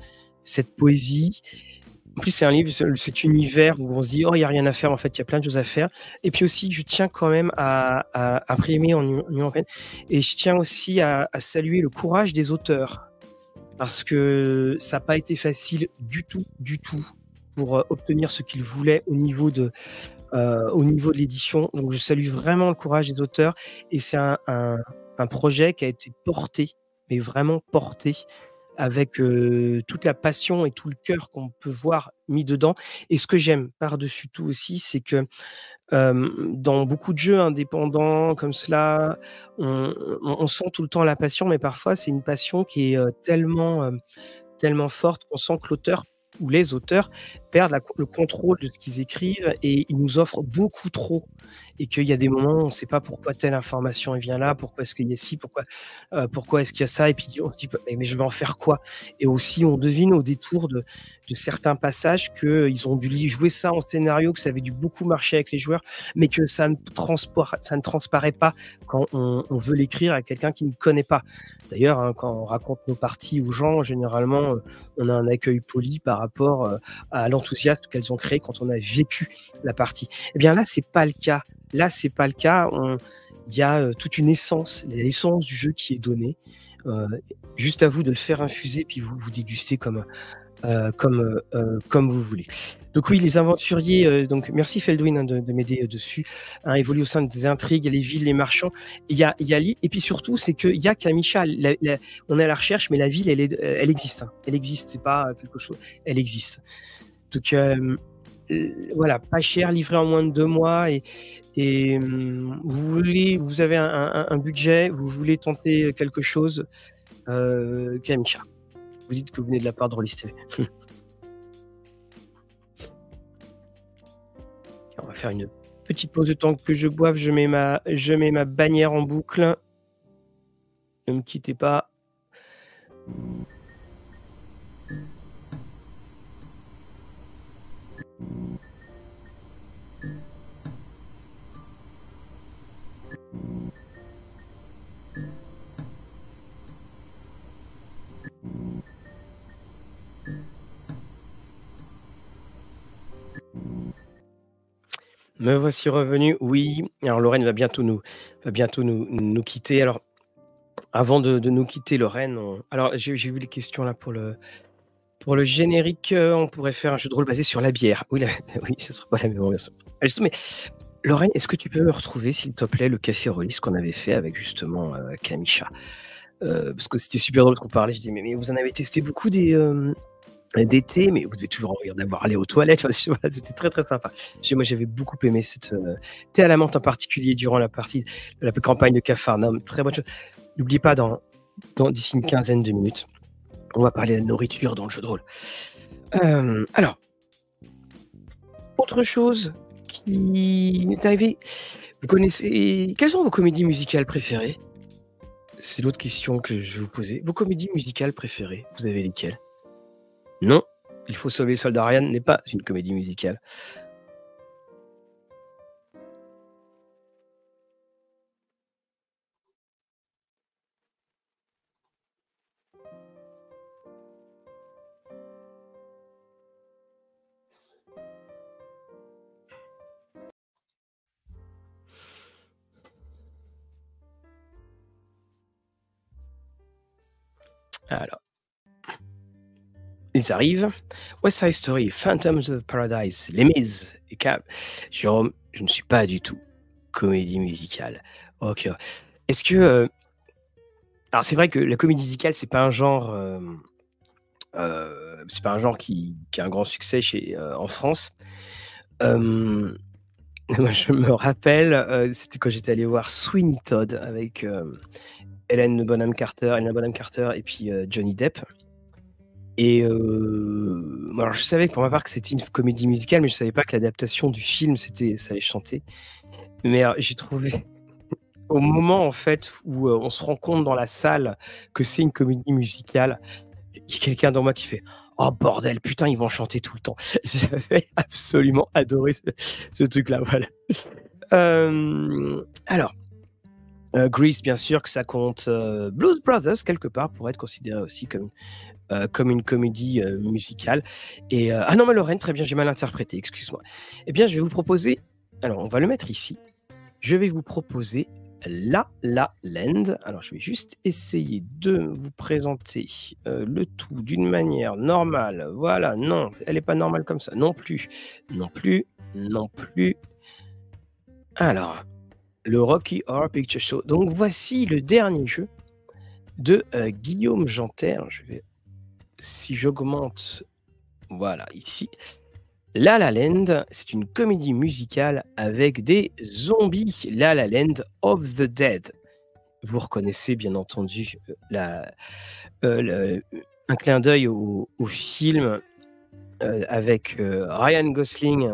Speaker 1: cette poésie. En plus, c'est un livre, ce cet univers où on se dit: «Oh, il y a rien à faire», en fait, il y a plein de choses à faire et puis aussi, je tiens quand même à à à primer en Union Union européenne et je tiens aussi à à saluer le courage des auteurs parce que ça a pas été facile du tout, du tout pour, heu, obtenir ce qu'ils voulaient au niveau de, heu, au niveau de l'édition. Donc je salue vraiment le courage des auteurs et c'est un un un projet qui a été porté, mais vraiment porté avec, heu, toute la passion et tout le cœur qu'on peut voir mis dedans et ce que j'aime par-dessus tout aussi, c'est que, hem, dans beaucoup de jeux indépendants comme cela, on on on sent tout le temps la passion, mais parfois c'est une passion qui est, heu, tellement, hem, tellement forte qu'on sent que l'auteur ou les auteurs perdent la le contrôle de ce qu'ils écrivent et ils nous offrent beaucoup trop et qu'il y a des moments où on ne sait pas pourquoi telle information elle vient là, pourquoi est-ce qu'il y a ci, pourquoi, heu, pourquoi est-ce qu'il y a ça et puis on se dit: «Mais mais je vais en faire quoi?» et aussi on devine au détour de de certains passages qu'ils ont dû li jouer ça en scénario, que ça avait dû beaucoup marcher avec les joueurs, mais que ça ne transpora ça ne transparaît pas quand on on veut l'écrire à quelqu'un qui ne connaît pas. D'ailleurs, hein, quand on raconte nos parties aux gens, généralement, heu, on a un accueil poli par rapport, heu, à l'enthousiasme qu'elles ont créé quand on a vécu la partie. Eh bien là, c'est pas le cas. Là, c'est pas le cas. On il y a, heu, toute une essence, l'essence du jeu qui est donnée. Heu, juste à vous de le faire infuser puis vous vous dégustez comme, heu, comme, heu heu, comme vous voulez. Donc oui, les aventuriers, heu, donc merci Feldwin, hein, de de m'aider, heu, dessus, hein, évoluent au sein des intrigues, il y a les villes, les marchands. Il y a il y a l'île et puis surtout, c'est qu'il y a Kamisha, la la on est à la recherche, mais la ville, elle est d elle existe, hein. Elle existe, c'est pas quelque chose elle existe. Donc hem, heu, voilà, pas cher, livré en moins de deux mois et et mmh, vous voulez vous avez un un un budget, vous voulez tenter quelque chose, heu, Kamisha. Vous dites que vous venez de la part de Rollis T V. On va faire une petite pause de temps que je boive, je mets ma je mets ma bannière en boucle. Ne me quittez pas. Me voici revenu. Oui, alors Lorraine va bientôt nous va bientôt nous nous quitter. Alors, avant de de nous quitter Lorraine, on alors j'ai j'ai vu les questions là pour le pour le générique, heu, on pourrait faire un jeu de rôle basé sur la bière. Oui, la oui, ce serait pas la même ambiance. Ah justement, mais Lorraine, est-ce que tu peux me retrouver, s'il te plaît, le café Rollis qu'on avait fait avec justement, heu, Kamisha? Heu, parce que c'était super drôle qu'on parlait, je dis: «Mais mais vous en avez testé beaucoup des, hem, des thés, mais vous devez toujours envie d'avoir aller aux toilettes». Enfin, je voilà, c'était très, très sympa. J'ai moi, j'avais beaucoup aimé cette, heu, thé à la menthe en particulier durant la partie la campagne de Capharnaüm, très bonne chose. N'oubliez pas dans dans d'ici une quinzaine de minutes, on va parler de la nourriture dans le jeu de rôle. Hem, alors autre chose qui m'est arrivé, vous connaissez quelles sont vos comédies musicales préférées? C'est l'autre question que je vais vous poser. Vos comédies musicales préférées, vous avez lesquelles? Non, Il faut sauver le soldat Ryan n'est pas une comédie musicale. Alors, ils arrivent. West Side Story, Phantoms of Paradise, Les Mis et Cab. Jérôme, je ne suis pas du tout comédie musicale. OK. Est-ce que, heu alors c'est vrai que la comédie musicale, c'est pas un genre, hem, heu, c'est pas un genre qui qui a un grand succès chez, heu, en France. Hem, moi je me rappelle, heu, c'était quand j'étais allé voir Sweeney Todd avec, hem, Hélène Bonham Carter Helena Bonham Carter et puis, heu, Johnny Depp. Et heu, alors je savais pour ma part que c'était une comédie musicale, mais je savais pas que l'adaptation du film, c'était ça allait chanter. Mais alors j'ai trouvé au moment en fait où, heu, on se rend compte dans la salle que c'est une comédie musicale, il y a quelqu'un dans moi qui fait: «Oh bordel, putain, ils vont chanter tout le temps». J'avais absolument adoré ce ce truc-là, voilà. Hem, alors Euh, Grease, bien sûr que ça compte. Euh, Blues Brothers, quelque part, pourrait être considéré aussi comme, euh, comme une comédie euh, musicale. Et, euh, ah non, mais Lorraine, très bien, j'ai mal interprété, excuse-moi. Eh bien, je vais vous proposer... Alors, on va le mettre ici. Je vais vous proposer La La Land. Alors, je vais juste essayer de vous présenter euh, le tout d'une manière normale. Voilà, non, elle n'est pas normale comme ça. Non plus, non plus, non plus. Alors, le Rocky Horror Picture Show. Donc, voici le dernier jeu de euh, Guillaume Janter. Alors, je vais, si j'augmente, voilà, ici. La La Land, c'est une comédie musicale avec des zombies. La La Land of the Dead. Vous reconnaissez bien entendu la, euh, le- un clin d'œil au, au film euh, avec euh, Ryan Gosling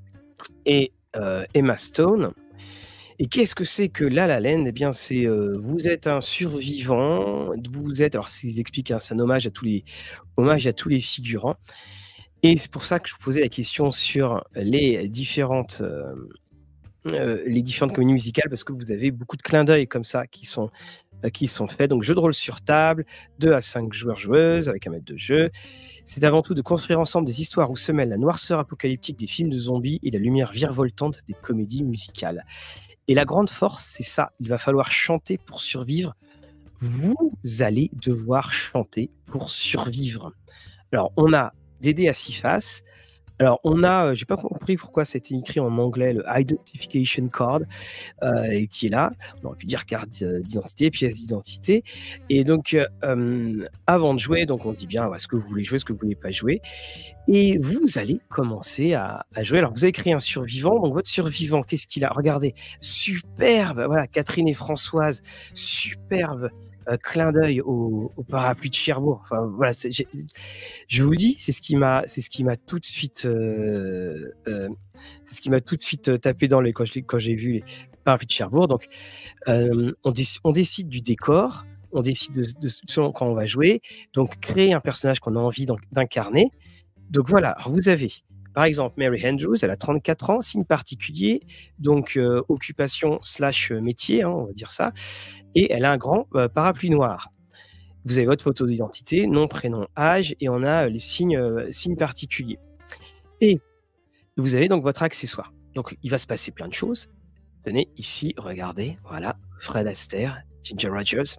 Speaker 1: et euh, Emma Stone. Et qu'est-ce que c'est que La La Land? Eh bien, c'est euh, vous êtes un survivant, vous êtes, alors s'ils expliquent, hein, c'est un hommage à tous les, hommage à tous les figurants. Et c'est pour ça que je vous posais la question sur les différentes, euh, euh, les différentes comédies musicales, parce que vous avez beaucoup de clins d'œil comme ça qui sont, euh, qui sont faits. Donc, jeu de rôle sur table, deux à cinq joueurs-joueuses avec un maître de jeu. C'est avant tout de construire ensemble des histoires où se mêlent la noirceur apocalyptique des films de zombies et la lumière virevoltante des comédies musicales. Et la grande force, c'est ça. Il va falloir chanter pour survivre. Vous allez devoir chanter pour survivre. Alors, on a des dés à six faces. Alors, on a, euh, j'ai pas compris pourquoi c'était écrit en anglais, le Identification Card, euh, qui est là. On aurait pu dire carte euh, d'identité, pièce d'identité. Et donc, euh, avant de jouer, donc on dit bien ouais, ce que vous voulez jouer, ce que vous voulez pas jouer. Et vous allez commencer à, à jouer. Alors, vous avez créé un survivant. Donc, votre survivant, qu'est-ce qu'il a? Regardez, superbe. Voilà, Catherine et Françoise, superbe. Euh, clin d'œil au, au parapluie de Cherbourg. Enfin, voilà, c'est- j'ai- je vous dis, c'est ce qui m'a, c'est ce qui m'a tout de suite, euh, euh, c'est ce qui m'a tout de suite euh, tapé dans les quand je l'ai- quand j'ai vu les parapluies de Cherbourg. Donc, euh, on, déc- on décide du décor, on décide de, de selon quand on va jouer. Donc, créer un personnage qu'on a envie d'en- d'incarner. Donc voilà, alors vous avez, par exemple, Mary Andrews, elle a trente-quatre ans, signe particulier, donc euh, occupation slash euh, métier, hein, on va dire ça, et elle a un grand euh, parapluie noir. Vous avez votre photo d'identité, nom, prénom, âge, et on a euh, les signes, euh, signes particuliers. Et vous avez donc votre accessoire. Donc il va se passer plein de choses. Tenez, ici, regardez, voilà, Fred Astaire, Ginger Rogers.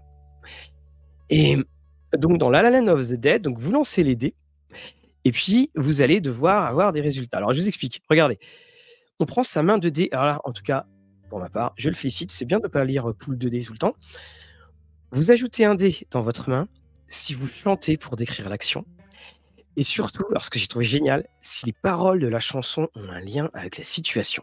Speaker 1: Et donc dans La La Land of the Dead, donc vous lancez les dés, et puis vous allez devoir avoir des résultats. Alors je vous explique, regardez, on prend sa main de dés, alors là, en tout cas, pour ma part, je le félicite, c'est bien de ne pas lire poule de dés tout le temps. Vous ajoutez un dé dans votre main si vous chantez pour décrire l'action. Et surtout, alors ce que j'ai trouvé génial, si les paroles de la chanson ont un lien avec la situation.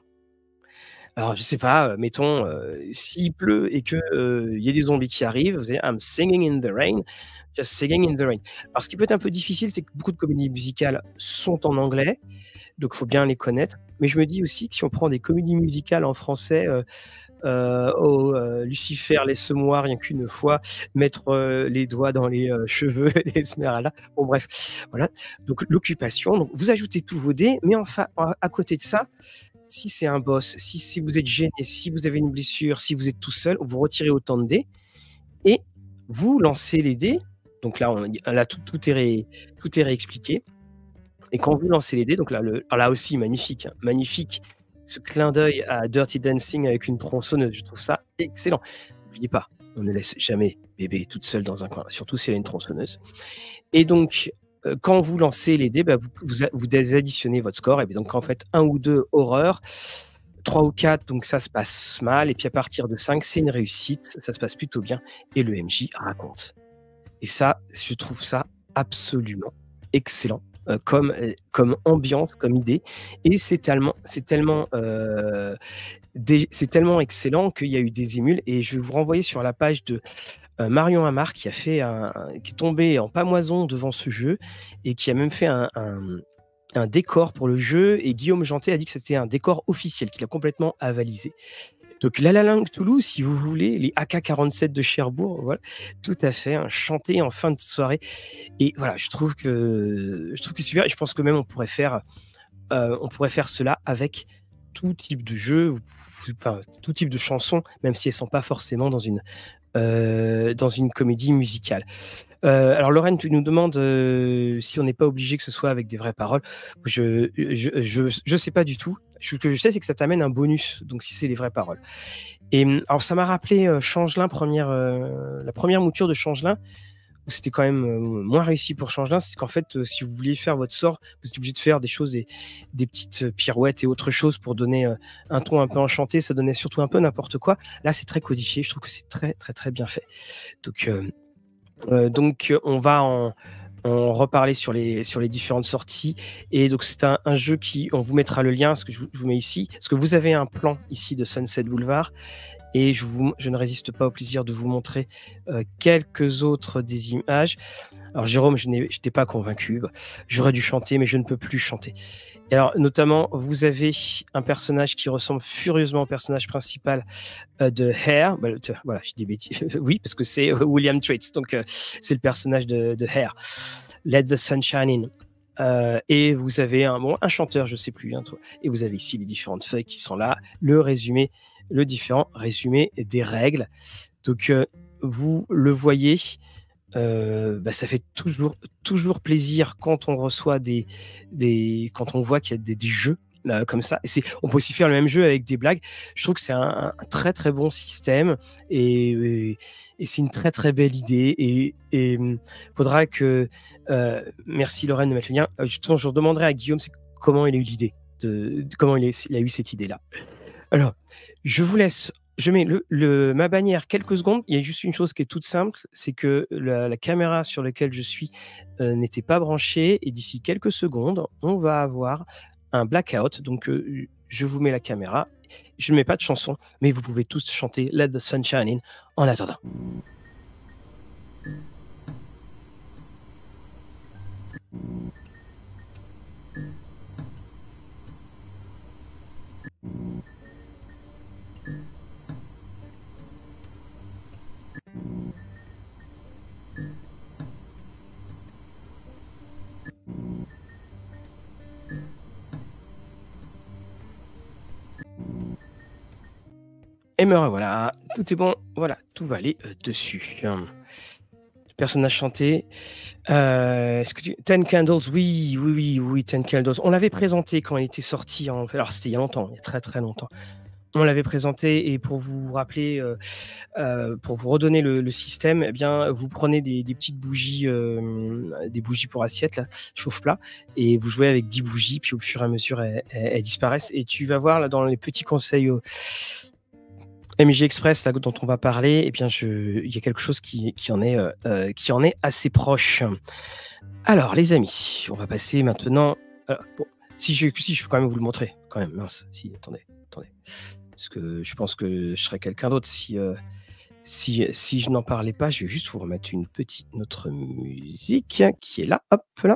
Speaker 1: Alors, je sais pas, euh, mettons, euh, s'il pleut et qu'il y a des zombies qui arrivent, vous allez I'm singing in the rain, just singing in the rain. Alors, ce qui peut être un peu difficile, c'est que beaucoup de comédies musicales sont en anglais, donc il faut bien les connaître. Mais je me dis aussi que si on prend des comédies musicales en français, euh, euh, oh, euh, Lucifer, laisse-moi rien qu'une fois mettre euh, les doigts dans les euh, cheveux d'Esmeralda. Bon, bref, voilà. Donc, l'occupation. Donc, vous ajoutez tous vos dés, mais enfin, à côté de ça, si c'est un boss, si, si vous êtes gêné, si vous avez une blessure, si vous êtes tout seul, vous retirez autant de dés et vous lancez les dés. Donc là, on, là tout, tout, est ré, tout est réexpliqué. Et quand vous lancez les dés, donc là, le, là aussi, magnifique, hein, magnifique, ce clin d'œil à Dirty Dancing avec une tronçonneuse, je trouve ça excellent. N'oubliez pas, on ne laisse jamais bébé toute seule dans un coin, surtout si elle a une tronçonneuse. Et donc, euh, quand vous lancez les dés, bah, vous, vous, vous additionnez votre score, et donc en fait, un ou deux horreur, trois ou quatre, donc ça se passe mal, et puis à partir de cinq, c'est une réussite, ça se passe plutôt bien, et le M J raconte. Et ça, je trouve ça absolument excellent. Euh, comme, euh, comme ambiance, comme idée, et c'est tellement, c'est tellement, euh, des, c'est tellement excellent qu'il y a eu des émules, et je vais vous renvoyer sur la page de euh, Marion Amar qui a fait un, un, qui est tombé en pamoison devant ce jeu et qui a même fait un, un, un décor pour le jeu, et Guillaume Jantet a dit que c'était un décor officiel qu'il a complètement avalisé. Donc La La Land Toulouse, si vous voulez, les A K quarante-sept de Cherbourg, voilà, tout à fait, hein, chanté en fin de soirée. Et voilà, je trouve que je trouve que c'est super. Et je pense que même on pourrait faire, euh, on pourrait faire cela avec tout type de jeu, vous- vous- enfin, tout type de chansons, même si elles sont pas forcément dans une, euh, dans une comédie musicale. Euh, alors Lorraine, tu nous demandes euh, si on n'est pas obligé que ce soit avec des vraies paroles. Je je, je, je sais pas du tout. Ce que je sais, c'est que ça t'amène un bonus, donc si c'est les vraies paroles. Et hum, alors ça m'a rappelé euh, Changelin, première, euh, la première mouture de Changelin, où c'était quand même euh, moins réussi pour Changelin, c'est qu'en fait, euh, si vous vouliez faire votre sort, vous êtes obligé de faire des choses, des, des petites euh, pirouettes et autres choses pour donner euh, un ton un peu enchanté. Ça donnait surtout un peu n'importe quoi. Là, c'est très codifié. Je trouve que c'est très, très, très bien fait. Donc, euh, euh, donc on va en, en reparler sur les, sur les différentes sorties. Et donc, c'est un, un jeu qui, on vous mettra le lien, parce que je vous, je vous mets ici, parce que vous avez un plan ici de Sunset Boulevard. Et je, vous, je ne résiste pas au plaisir de vous montrer euh, quelques autres des images. Alors Jérôme, je n'étais pas convaincu. J'aurais dû chanter, mais je ne peux plus chanter. Et alors, notamment, vous avez un personnage qui ressemble furieusement au personnage principal euh, de Hair. Bah, t- voilà, je dis des bêtises. Oui, parce que c'est euh, William Traits. Donc, euh, c'est le personnage de, de Hair. Let the Sunshine In. Euh, et vous avez un, bon, un chanteur, je ne sais plus. Hein, toi. Et vous avez ici les différentes feuilles qui sont là. Le résumé, le différent résumé des règles. Donc, euh, vous le voyez. Euh, bah, ça fait toujours, toujours plaisir quand on reçoit des, des quand on voit qu'il y a des, des jeux euh, comme ça. Et c'est, on peut aussi faire le même jeu avec des blagues. Je trouve que c'est un, un très très bon système et, et, et c'est une très très belle idée. Et il faudra que, euh, merci Lorraine de mettre le lien. Euh, je, je demanderai à Guillaume c'est comment il a eu l'idée, de, de comment il, est, il a eu cette idée là. Alors, je vous laisse. Je mets le, le, ma bannière quelques secondes. Il y a juste une chose qui est toute simple, c'est que la, la caméra sur laquelle je suis euh, n'était pas branchée. Et d'ici quelques secondes, on va avoir un blackout. Donc, euh, je vous mets la caméra. Je ne mets pas de chanson, mais vous pouvez tous chanter Let the Sunshine In en attendant. Et me revoilà, tout est bon, voilà, tout va aller euh, dessus. Le personnage chanté. Euh, est-ce que tu... Ten Candles, oui, oui, oui, oui, Ten Candles. On l'avait présenté quand il était sorti. En... Alors, c'était il y a longtemps, il y a très, très longtemps. On l'avait présenté et pour vous rappeler, euh, euh, pour vous redonner le, le système, eh bien, vous prenez des, des petites bougies, euh, des bougies pour assiette, là, chauffe-plat, et vous jouez avec dix bougies, puis au fur et à mesure, elles, elles, elles disparaissent. Et tu vas voir là dans les petits conseils euh, M J Express là, dont on va parler, eh bien, je... il y a quelque chose qui, qui, en est, euh, qui en est assez proche. Alors, les amis, on va passer maintenant. Alors, bon, si je, si je peux quand même vous le montrer, quand même, mince. Si, attendez, attendez. Parce que je pense que je serais quelqu'un d'autre si, euh, si, si je n'en parlais pas. Je vais juste vous remettre une petite notre musique qui est là. Hop là.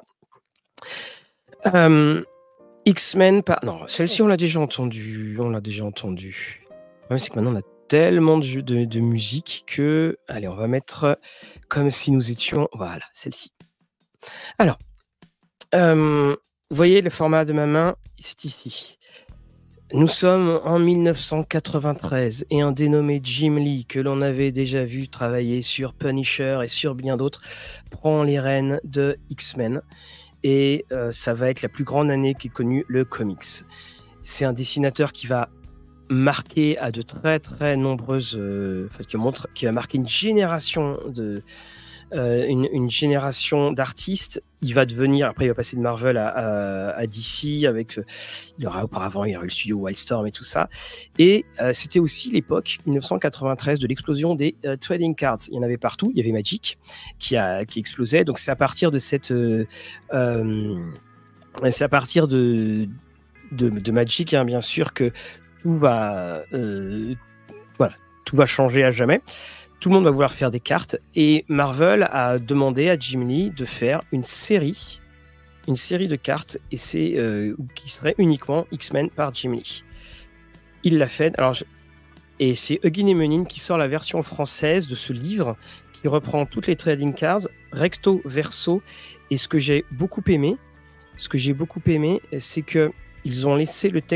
Speaker 1: Euh, X-Men, pas. Non, celle-ci, on l'a déjà entendue. On l'a déjà entendue. Le problème, c'est que maintenant, on a tellement de, jeux de, de musique que. Allez, on va mettre comme si nous étions. Voilà, celle-ci. Alors, euh, vous voyez le format de ma main, c'est ici. Nous sommes en mille neuf cent quatre-vingt-treize et un dénommé Jim Lee, que l'on avait déjà vu travailler sur Punisher et sur bien d'autres, prend les rênes de X-Men. Et euh, ça va être la plus grande année qu'ait connue le comics. C'est un dessinateur qui va marquer à de très très nombreuses... Euh, enfin, qui, montre, qui va marquer une génération de... Euh, une, une génération d'artistes. Il va devenir, après il va passer de Marvel à, à, à D C, avec, il y aura auparavant, il y aura eu le studio Wildstorm et tout ça. Et euh, c'était aussi l'époque, mille neuf cent quatre-vingt-treize, de l'explosion des euh, trading cards. Il y en avait partout, il y avait Magic qui, a, qui explosait, donc c'est à partir de cette... Euh, euh, c'est à partir de, de, de Magic, hein, bien sûr, que tout va... Euh, voilà, tout va changer à jamais. Tout le monde va vouloir faire des cartes et Marvel a demandé à Jim Lee de faire une série, une série de cartes et c'est euh, qui serait uniquement X-Men par Jim Lee. Il l'a fait. Alors je... et c'est Huggin et Menin qui sort la version française de ce livre qui reprend toutes les trading cards recto verso. Et ce que j'ai beaucoup aimé, ce que j'ai beaucoup aimé, c'est que ils ont laissé le texte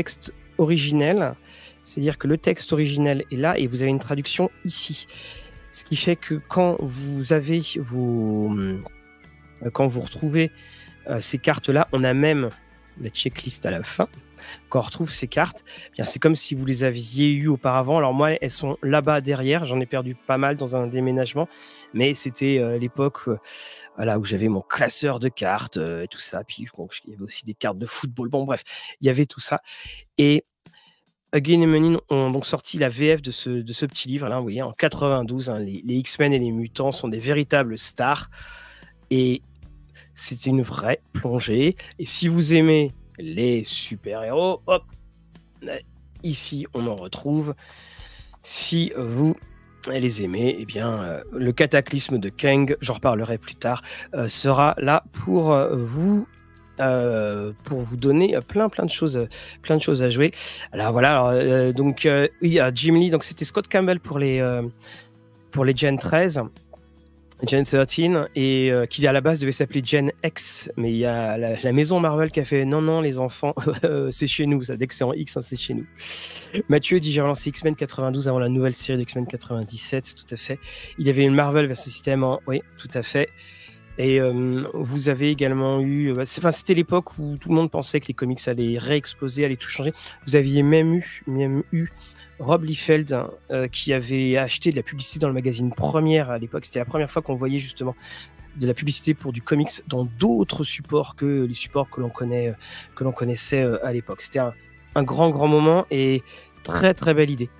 Speaker 1: originel, c'est-à-dire que le texte originel est là et vous avez une traduction ici. Ce qui fait que quand vous avez vos, quand vous retrouvez euh, ces cartes-là, on a même la checklist à la fin. Quand on retrouve ces cartes, eh bien c'est comme si vous les aviez eues auparavant. Alors moi, elles sont là-bas derrière. J'en ai perdu pas mal dans un déménagement, mais c'était euh, l'époque euh, voilà, où j'avais mon classeur de cartes euh, et tout ça. Puis bon, il y avait aussi des cartes de football. Bon, bref, il y avait tout ça. Et Again et Menin ont donc sorti la V F de ce, de ce petit livre là, vous voyez, en quatre-vingt-douze. Hein, les, les X-Men et les mutants sont des véritables stars. Et c'était une vraie plongée. Et si vous aimez les super-héros, hop, ici on en retrouve. Si vous les aimez, eh bien, euh, le cataclysme de Kang, j'en reparlerai plus tard, euh, sera là pour euh, vous. Euh, pour vous donner plein plein de choses plein de choses à jouer. Alors voilà, alors, euh, donc euh, oui, Jim Lee, donc c'était Scott Campbell pour les euh, pour les Gen treize, Gen treize, et euh, qui à la base devait s'appeler Gen X, mais il y a la, la maison Marvel qui a fait non non les enfants, c'est chez nous ça, dès que c'est en X, hein, c'est chez nous. Mathieu dit j'ai relancé X-Men quatre-vingt-douze avant la nouvelle série d'X-Men quatre-vingt-dix-sept, tout à fait. Il y avait une Marvel versus System en... oui, tout à fait. Et euh, vous avez également eu, euh, enfin c'était l'époque où tout le monde pensait que les comics allaient réexploser, allaient tout changer. Vous aviez même eu, même eu Rob Liefeld hein, euh, qui avait acheté de la publicité dans le magazine Première à l'époque. C'était la première fois qu'on voyait justement de la publicité pour du comics dans d'autres supports que les supports que l'on connaît, que l'on connaissait euh, à l'époque. C'était un, un grand grand moment et très très belle idée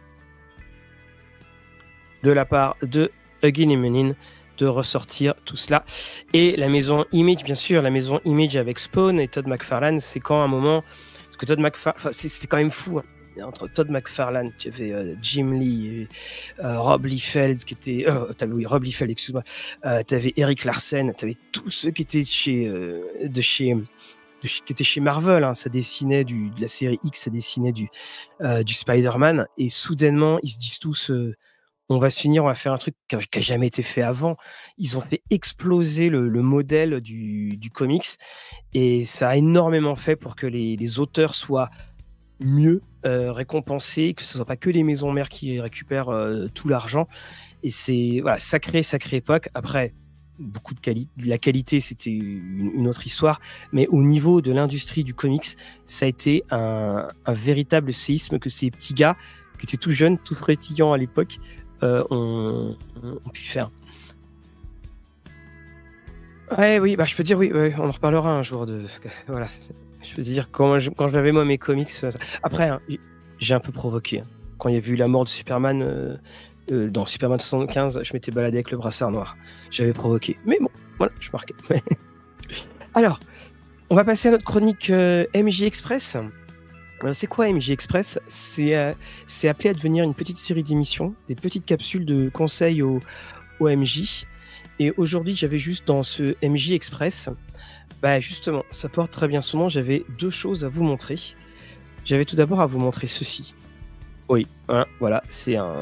Speaker 1: de la part de Again et Menin de ressortir tout cela. Et la maison Image, bien sûr, la maison Image avec Spawn et Todd McFarlane, c'est quand un moment, parce que Todd McFarlane, enfin, c'était quand même fou, hein. Entre Todd McFarlane, tu avais euh, Jim Lee, et, euh, Rob Liefeld, qui était, euh, t'avais, oui, Rob Liefeld, excuse-moi, euh, t'avais Eric Larsen, t'avais tous ceux qui étaient chez, euh, de chez, de chez, qui étaient chez Marvel, hein. Ça dessinait du, de la série X, ça dessinait du, euh, du Spider-Man, et soudainement, ils se disent tous, euh, on va se finir, on va faire un truc qui n'a jamais été fait avant. Ils ont fait exploser le, le modèle du, du comics et ça a énormément fait pour que les, les auteurs soient mieux euh, récompensés, que ce ne soit pas que les maisons mères qui récupèrent euh, tout l'argent. Et c'est voilà, sacré, sacrée époque. Après, beaucoup de qualité, la qualité, c'était une, une autre histoire, mais au niveau de l'industrie du comics, ça a été un, un véritable séisme que ces petits gars qui étaient tout jeunes, tout frétillants à l'époque, Euh, on, on, on pu faire. Ouais, oui, bah je peux dire oui, ouais, on en reparlera un jour de. Voilà, je peux dire quand je, quand j'avais moi mes comics. Ça... Après, hein, j'ai un peu provoqué. Hein. Quand il y a vu la mort de Superman euh, euh, dans Superman soixante-quinze, je m'étais baladé avec le brassard noir. J'avais provoqué. Mais bon, voilà, je marquais. Alors, on va passer à notre chronique euh, M J Express. C'est quoi M J Express? C'est euh, c'est appelé à devenir une petite série d'émissions, des petites capsules de conseils au, au M J. Et aujourd'hui, j'avais juste dans ce M J Express, bah justement, ça porte très bien son nom, j'avais deux choses à vous montrer. J'avais tout d'abord à vous montrer ceci. Oui, hein, voilà, c'est un...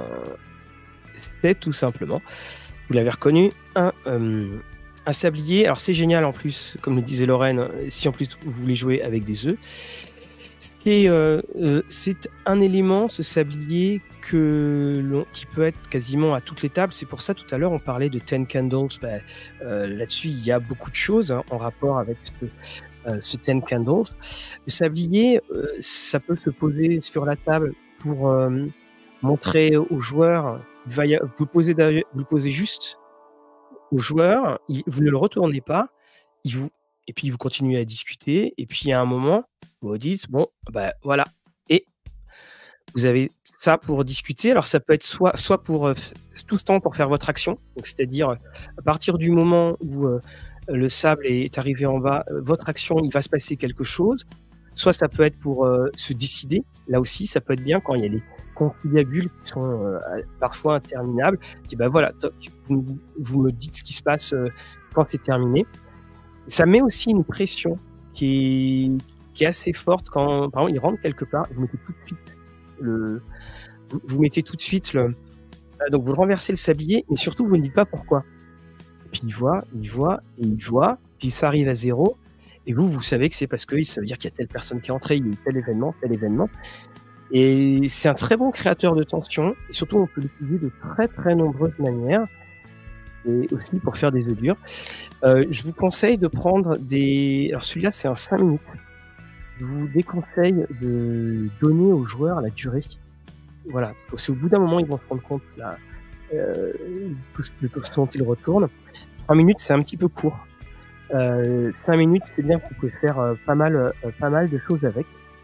Speaker 1: C'est tout simplement, vous l'avez reconnu, un, euh, un sablier. Alors c'est génial en plus, comme le disait Lorraine, si en plus vous voulez jouer avec des œufs. C'est euh, euh, un élément, ce sablier, que l'on, qui peut être quasiment à toutes les tables. C'est pour ça, tout à l'heure, on parlait de Ten Candles. Ben, euh, là-dessus, il y a beaucoup de choses hein, en rapport avec ce, euh, ce Ten Candles. Le sablier, euh, ça peut se poser sur la table pour euh, montrer aux joueurs, il va y a, vous, le posez vous le posez juste aux joueurs, il, vous ne le retournez pas, il vous, et puis vous continuez à discuter, et puis à un moment, vous dites, bon, ben voilà, et vous avez ça pour discuter. Alors ça peut être soit, soit pour euh, tout ce temps pour faire votre action, c'est-à-dire à partir du moment où euh, le sable est arrivé en bas, euh, votre action, il va se passer quelque chose. Soit ça peut être pour euh, se décider, là aussi ça peut être bien quand il y a les conciliabules qui sont euh, parfois interminables. Et ben voilà, toc, vous, vous me dites ce qui se passe euh, quand c'est terminé. Ça met aussi une pression qui est qui est assez forte quand, par exemple, il rentre quelque part, vous mettez tout de suite le, vous mettez tout de suite le, donc vous renversez le sablier, mais surtout vous ne dites pas pourquoi. Et puis il voit, il voit, et il voit, puis ça arrive à zéro, et vous, vous savez que c'est parce que ça veut dire qu'il y a telle personne qui est entrée, il y a eu tel événement, tel événement, Et c'est un très bon créateur de tension. Et surtout, on peut l'utiliser de très très nombreuses manières. Et aussi pour faire des œufs durs. Euh, je vous conseille de prendre des... Alors celui-là, c'est un cinq minutes. Je vous déconseille de donner aux joueurs la durée. Voilà, parce que c'est au bout d'un moment, ils vont se rendre compte là, euh, tout ce tout ce dont ils retournent. trois minutes, c'est un petit peu court. Euh, cinq minutes, c'est bien, vous pouvez faire euh, pas mal, euh, pas mal de choses avec.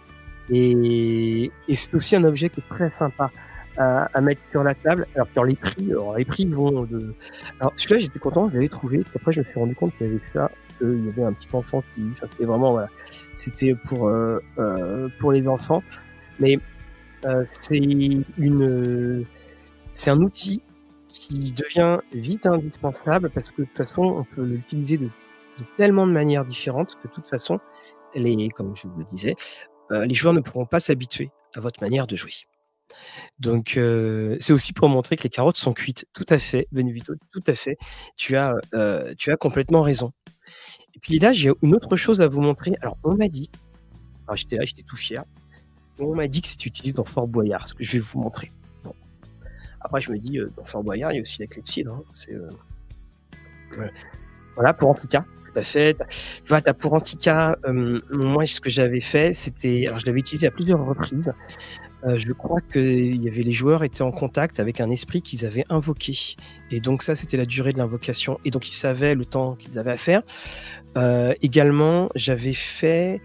Speaker 1: Et, et c'est aussi un objet qui est très sympa à, à mettre sur la table. Alors, sur les prix, alors les prix vont de... Alors, celui-là, j'étais content, je l'avais trouvé. Puis après, je me suis rendu compte qu'il y avait ça, qu'il y avait un petit enfant qui... Ça, c'était vraiment, voilà. C'était pour, euh, euh, pour les enfants. Mais euh, c'est une... C'est un outil qui devient vite indispensable parce que de toute façon, on peut l'utiliser de, de tellement de manières différentes que de toute façon, les, comme je vous le disais, euh, les joueurs ne pourront pas s'habituer à votre manière de jouer. Donc, euh, c'est aussi pour montrer que les carottes sont cuites. Tout à fait, Benevito, tout à fait. Tu as, euh, tu as complètement raison. Et puis là, j'ai une autre chose à vous montrer. Alors, on m'a dit, alors j'étais là, j'étais tout fier, on m'a dit que c'est utilisé dans Fort Boyard, ce que je vais vous montrer. Bon. Après, je me dis, euh, dans Fort Boyard, il y a aussi la clepsydre. Hein. C'est, euh... ouais. Voilà, pour Antica. Tout à fait. Tu vois, t'as pour Antica, euh, moi, ce que j'avais fait, c'était, alors je l'avais utilisé à plusieurs reprises. Euh, je crois que il y avait, les joueurs étaient en contact avec un esprit qu'ils avaient invoqué. Et donc ça, c'était la durée de l'invocation. Et donc ils savaient le temps qu'ils avaient à faire. Euh, également, j'avais fait...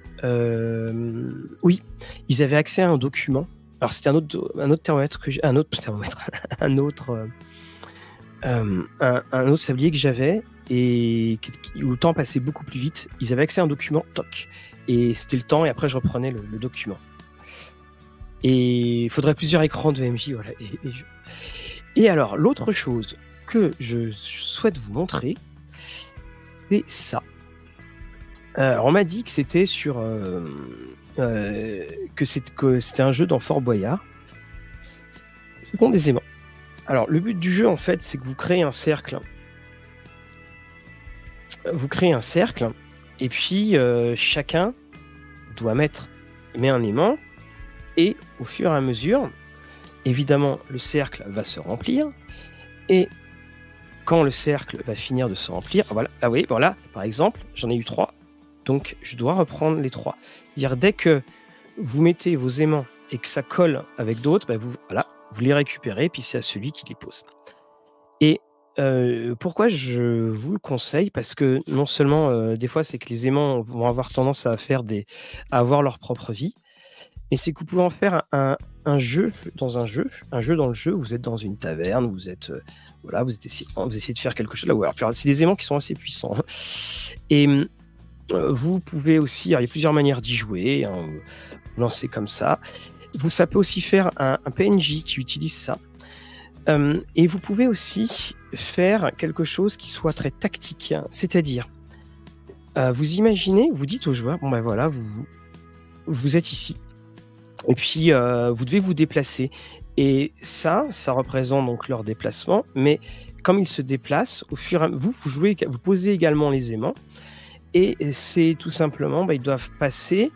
Speaker 1: Euh, oui, ils avaient accès à un document. Alors c'était un autre, un autre thermomètre que j'ai... Un autre thermomètre. un autre... Euh, euh, un, un autre sablier que j'avais et qui, où le temps passait beaucoup plus vite. Ils avaient accès à un document, toc. Et c'était le temps et après je reprenais le, le document. Et il faudrait plusieurs écrans de M J, voilà. Et, et, je... et alors, l'autre chose que je souhaite vous montrer, c'est ça. Alors, on m'a dit que c'était sur... Euh, euh, que c'était un jeu dans Fort Boyard. Ce sont des aimants. Alors, le but du jeu, en fait, c'est que vous créez un cercle. Vous créez un cercle, et puis euh, chacun doit mettre met un aimant. Et au fur et à mesure, évidemment, le cercle va se remplir. Et quand le cercle va finir de se remplir, voilà, ah oui, voilà, par exemple, j'en ai eu trois. Donc, je dois reprendre les trois. C'est-à-dire, dès que vous mettez vos aimants et que ça colle avec d'autres, bah vous, voilà, vous les récupérez, puis c'est à celui qui les pose. Et euh, pourquoi je vous le conseille? Parce que non seulement, euh, des fois, c'est que les aimants vont avoir tendance à, faire des, à avoir leur propre vie, mais c'est que vous pouvez en faire un, un jeu dans un jeu, un jeu dans le jeu où vous êtes dans une taverne, vous êtes, euh, voilà, vous, êtes essayez, vous essayez de faire quelque chose là. Ou alors, c'est des aimants qui sont assez puissants. Hein. Et euh, vous pouvez aussi, alors, il y a plusieurs manières d'y jouer. Hein, vous lancez comme ça. Vous, ça peut aussi faire un, un P N J qui utilise ça. Euh, et vous pouvez aussi faire quelque chose qui soit très tactique, hein, c'est-à-dire, euh, vous imaginez, vous dites aux joueurs, bon ben voilà, vous, vous êtes ici. Et puis, euh, vous devez vous déplacer. Et ça, ça représente donc leur déplacement. Mais comme ils se déplacent, au fur et à mesure, vous, vous, jouez, vous posez également les aimants. Et c'est tout simplement, bah, ils doivent passer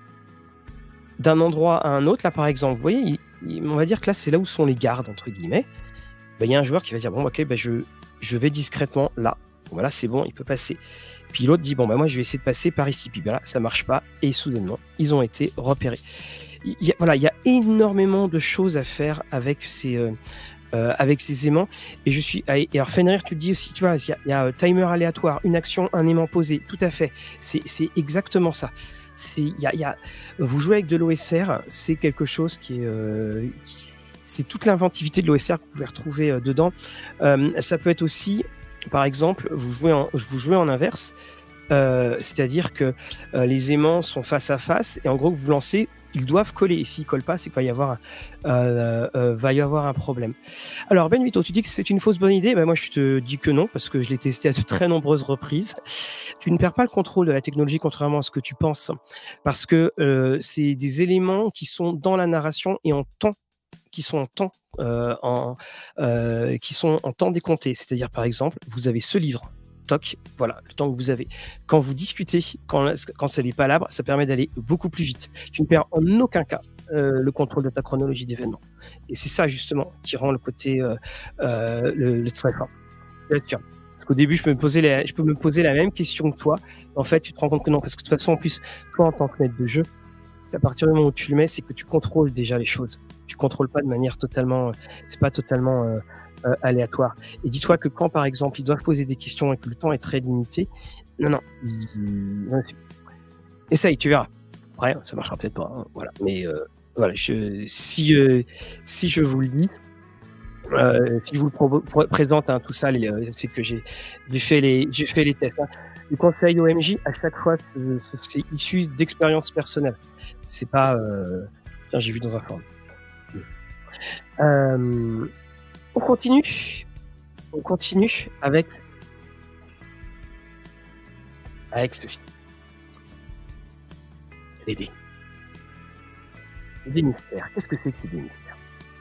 Speaker 1: d'un endroit à un autre. Là, par exemple, vous voyez, il, il, on va dire que là, c'est là où sont les gardes, entre guillemets. Bah, il y a un joueur qui va dire, bon, ok, bah, je, je vais discrètement là. Voilà, c'est bon, il peut passer. Puis l'autre dit, bon, bah, moi, je vais essayer de passer par ici. Puis bah, là, ça marche pas. Et soudainement, ils ont été repérés. Il y a, voilà, il y a énormément de choses à faire avec ces, euh, euh, avec ces aimants. Et je suis, et alors Fenrir, tu te dis aussi, tu vois, il y a, il y a timer aléatoire, une action, un aimant posé, tout à fait. C'est, c'est exactement ça. C'est, il y a, il y a, vous jouez avec de l'O S R, c'est quelque chose qui est, euh, qui, c'est toute l'inventivité de l'O S R que vous pouvez retrouver euh, dedans. Euh, ça peut être aussi, par exemple, vous jouez en, vous jouez en inverse. Euh, c'est-à-dire que euh, les aimants sont face à face et en gros vous lancez, ils doivent coller et s'ils collent pas c'est qu'il va y avoir euh, euh, va y avoir un problème. Alors Benvito, tu dis que c'est une fausse bonne idée, ben moi je te dis que non parce que je l'ai testé à de très nombreuses reprises. Tu ne perds pas le contrôle de la technologie contrairement à ce que tu penses parce que euh, c'est des éléments qui sont dans la narration et en temps qui sont en temps euh, en, euh, qui sont en temps décompté, c'est-à-dire par exemple vous avez ce livre. toc, voilà, le temps que vous avez. Quand vous discutez, quand, quand c'est des palabres, ça permet d'aller beaucoup plus vite. Tu ne perds en aucun cas euh, le contrôle de ta chronologie d'événements. Et c'est ça, justement, qui rend le côté euh, euh, le, le très fort. Bien sûr. Parce qu'au début, je peux, me poser la, je peux me poser la même question que toi. En fait, tu te rends compte que non. Parce que de toute façon, en plus, toi, en tant que maître de jeu, c'est à partir du moment où tu le mets, c'est que tu contrôles déjà les choses. Tu contrôles pas de manière totalement... C'est pas totalement... Euh, Euh, aléatoire. Et dis-toi que quand, par exemple, ils doivent poser des questions et que le temps est très limité, non, non, ils... essaye, tu verras. Après, ça marchera peut-être pas, hein, voilà. Mais euh, voilà, je, si, euh, si je vous le dis, euh, si je vous le pro- pro- présente, hein, tout ça, les, euh, c'est que j'ai, j'ai fait les, j'ai fait les tests. Hein. Le conseil O M J, à chaque fois, c'est, c'est issu d'expérience personnelle. C'est pas, euh... tiens, j'ai vu dans un forum. Euh... On continue. On continue avec avec ceci. Les dés. Les dés mystères. Qu'est-ce que c'est que ces dés mystères?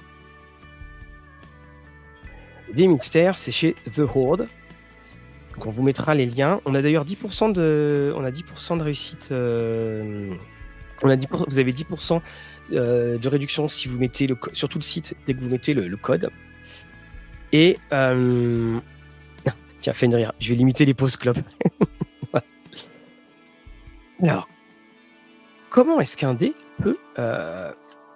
Speaker 1: Les dés mystères, c'est chez The Horde. Donc on vous mettra les liens. On a d'ailleurs dix pour cent de, on a dix pour cent de réussite. Euh... On a dix pour cent, vous avez dix pour cent euh, de réduction si vous mettez le sur tout le site dès que vous mettez le, le code. Et euh... tiens, fais une rire. Je vais limiter les pauses clopes. Alors, comment est-ce qu'un dé peut, euh...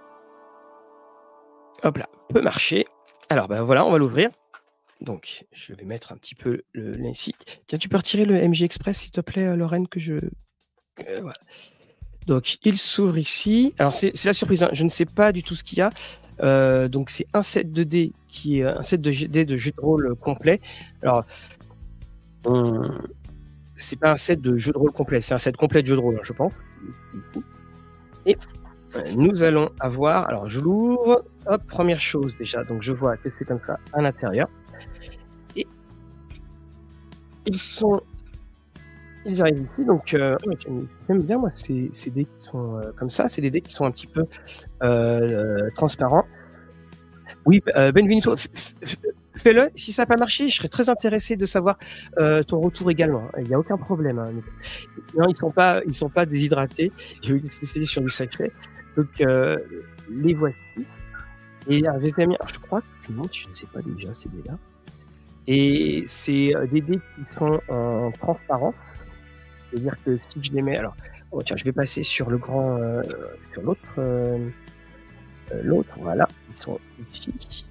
Speaker 1: hop là, peut marcher? Alors, ben voilà, on va l'ouvrir. Donc, je vais mettre un petit peu le lien ici. Tiens, tu peux retirer le M J Express, s'il te plaît, Lorraine, que je. Euh, voilà. Donc, il s'ouvre ici. Alors, c'est, c'est la surprise. Hein. Je ne sais pas du tout ce qu'il y a. Euh, donc, c'est un set de dés qui est un set de dés de jeu de rôle complet. Alors, on... c'est pas un set de jeu de rôle complet, c'est un set complet de jeu de rôle, hein, je pense. Et nous allons avoir. Alors, je l'ouvre. Hop, première chose déjà. Donc, je vois que c'est comme ça à l'intérieur. Et ils sont. Ils arrivent ici, donc euh, j'aime bien moi ces, ces dés qui sont euh, comme ça, c'est des dés qui sont un petit peu euh, transparents. Oui, euh, Benvenuto, f- f- fais-le. Si ça n'a pas marché, je serais très intéressé de savoir euh, ton retour également. Il n'y a aucun problème. Hein. Non, ils sont pas, ils sont pas déshydratés. J'ai eu des essais sur du sachet, donc euh, les voici. Et alors, je, alors, je crois que non, je ne sais pas déjà ces dés-là. Et c'est des dés qui sont en transparence. C'est-à-dire que si je les mets, alors, oh, tiens, je vais passer sur le grand, euh, sur l'autre, euh, euh, l'autre, voilà, ils sont ici,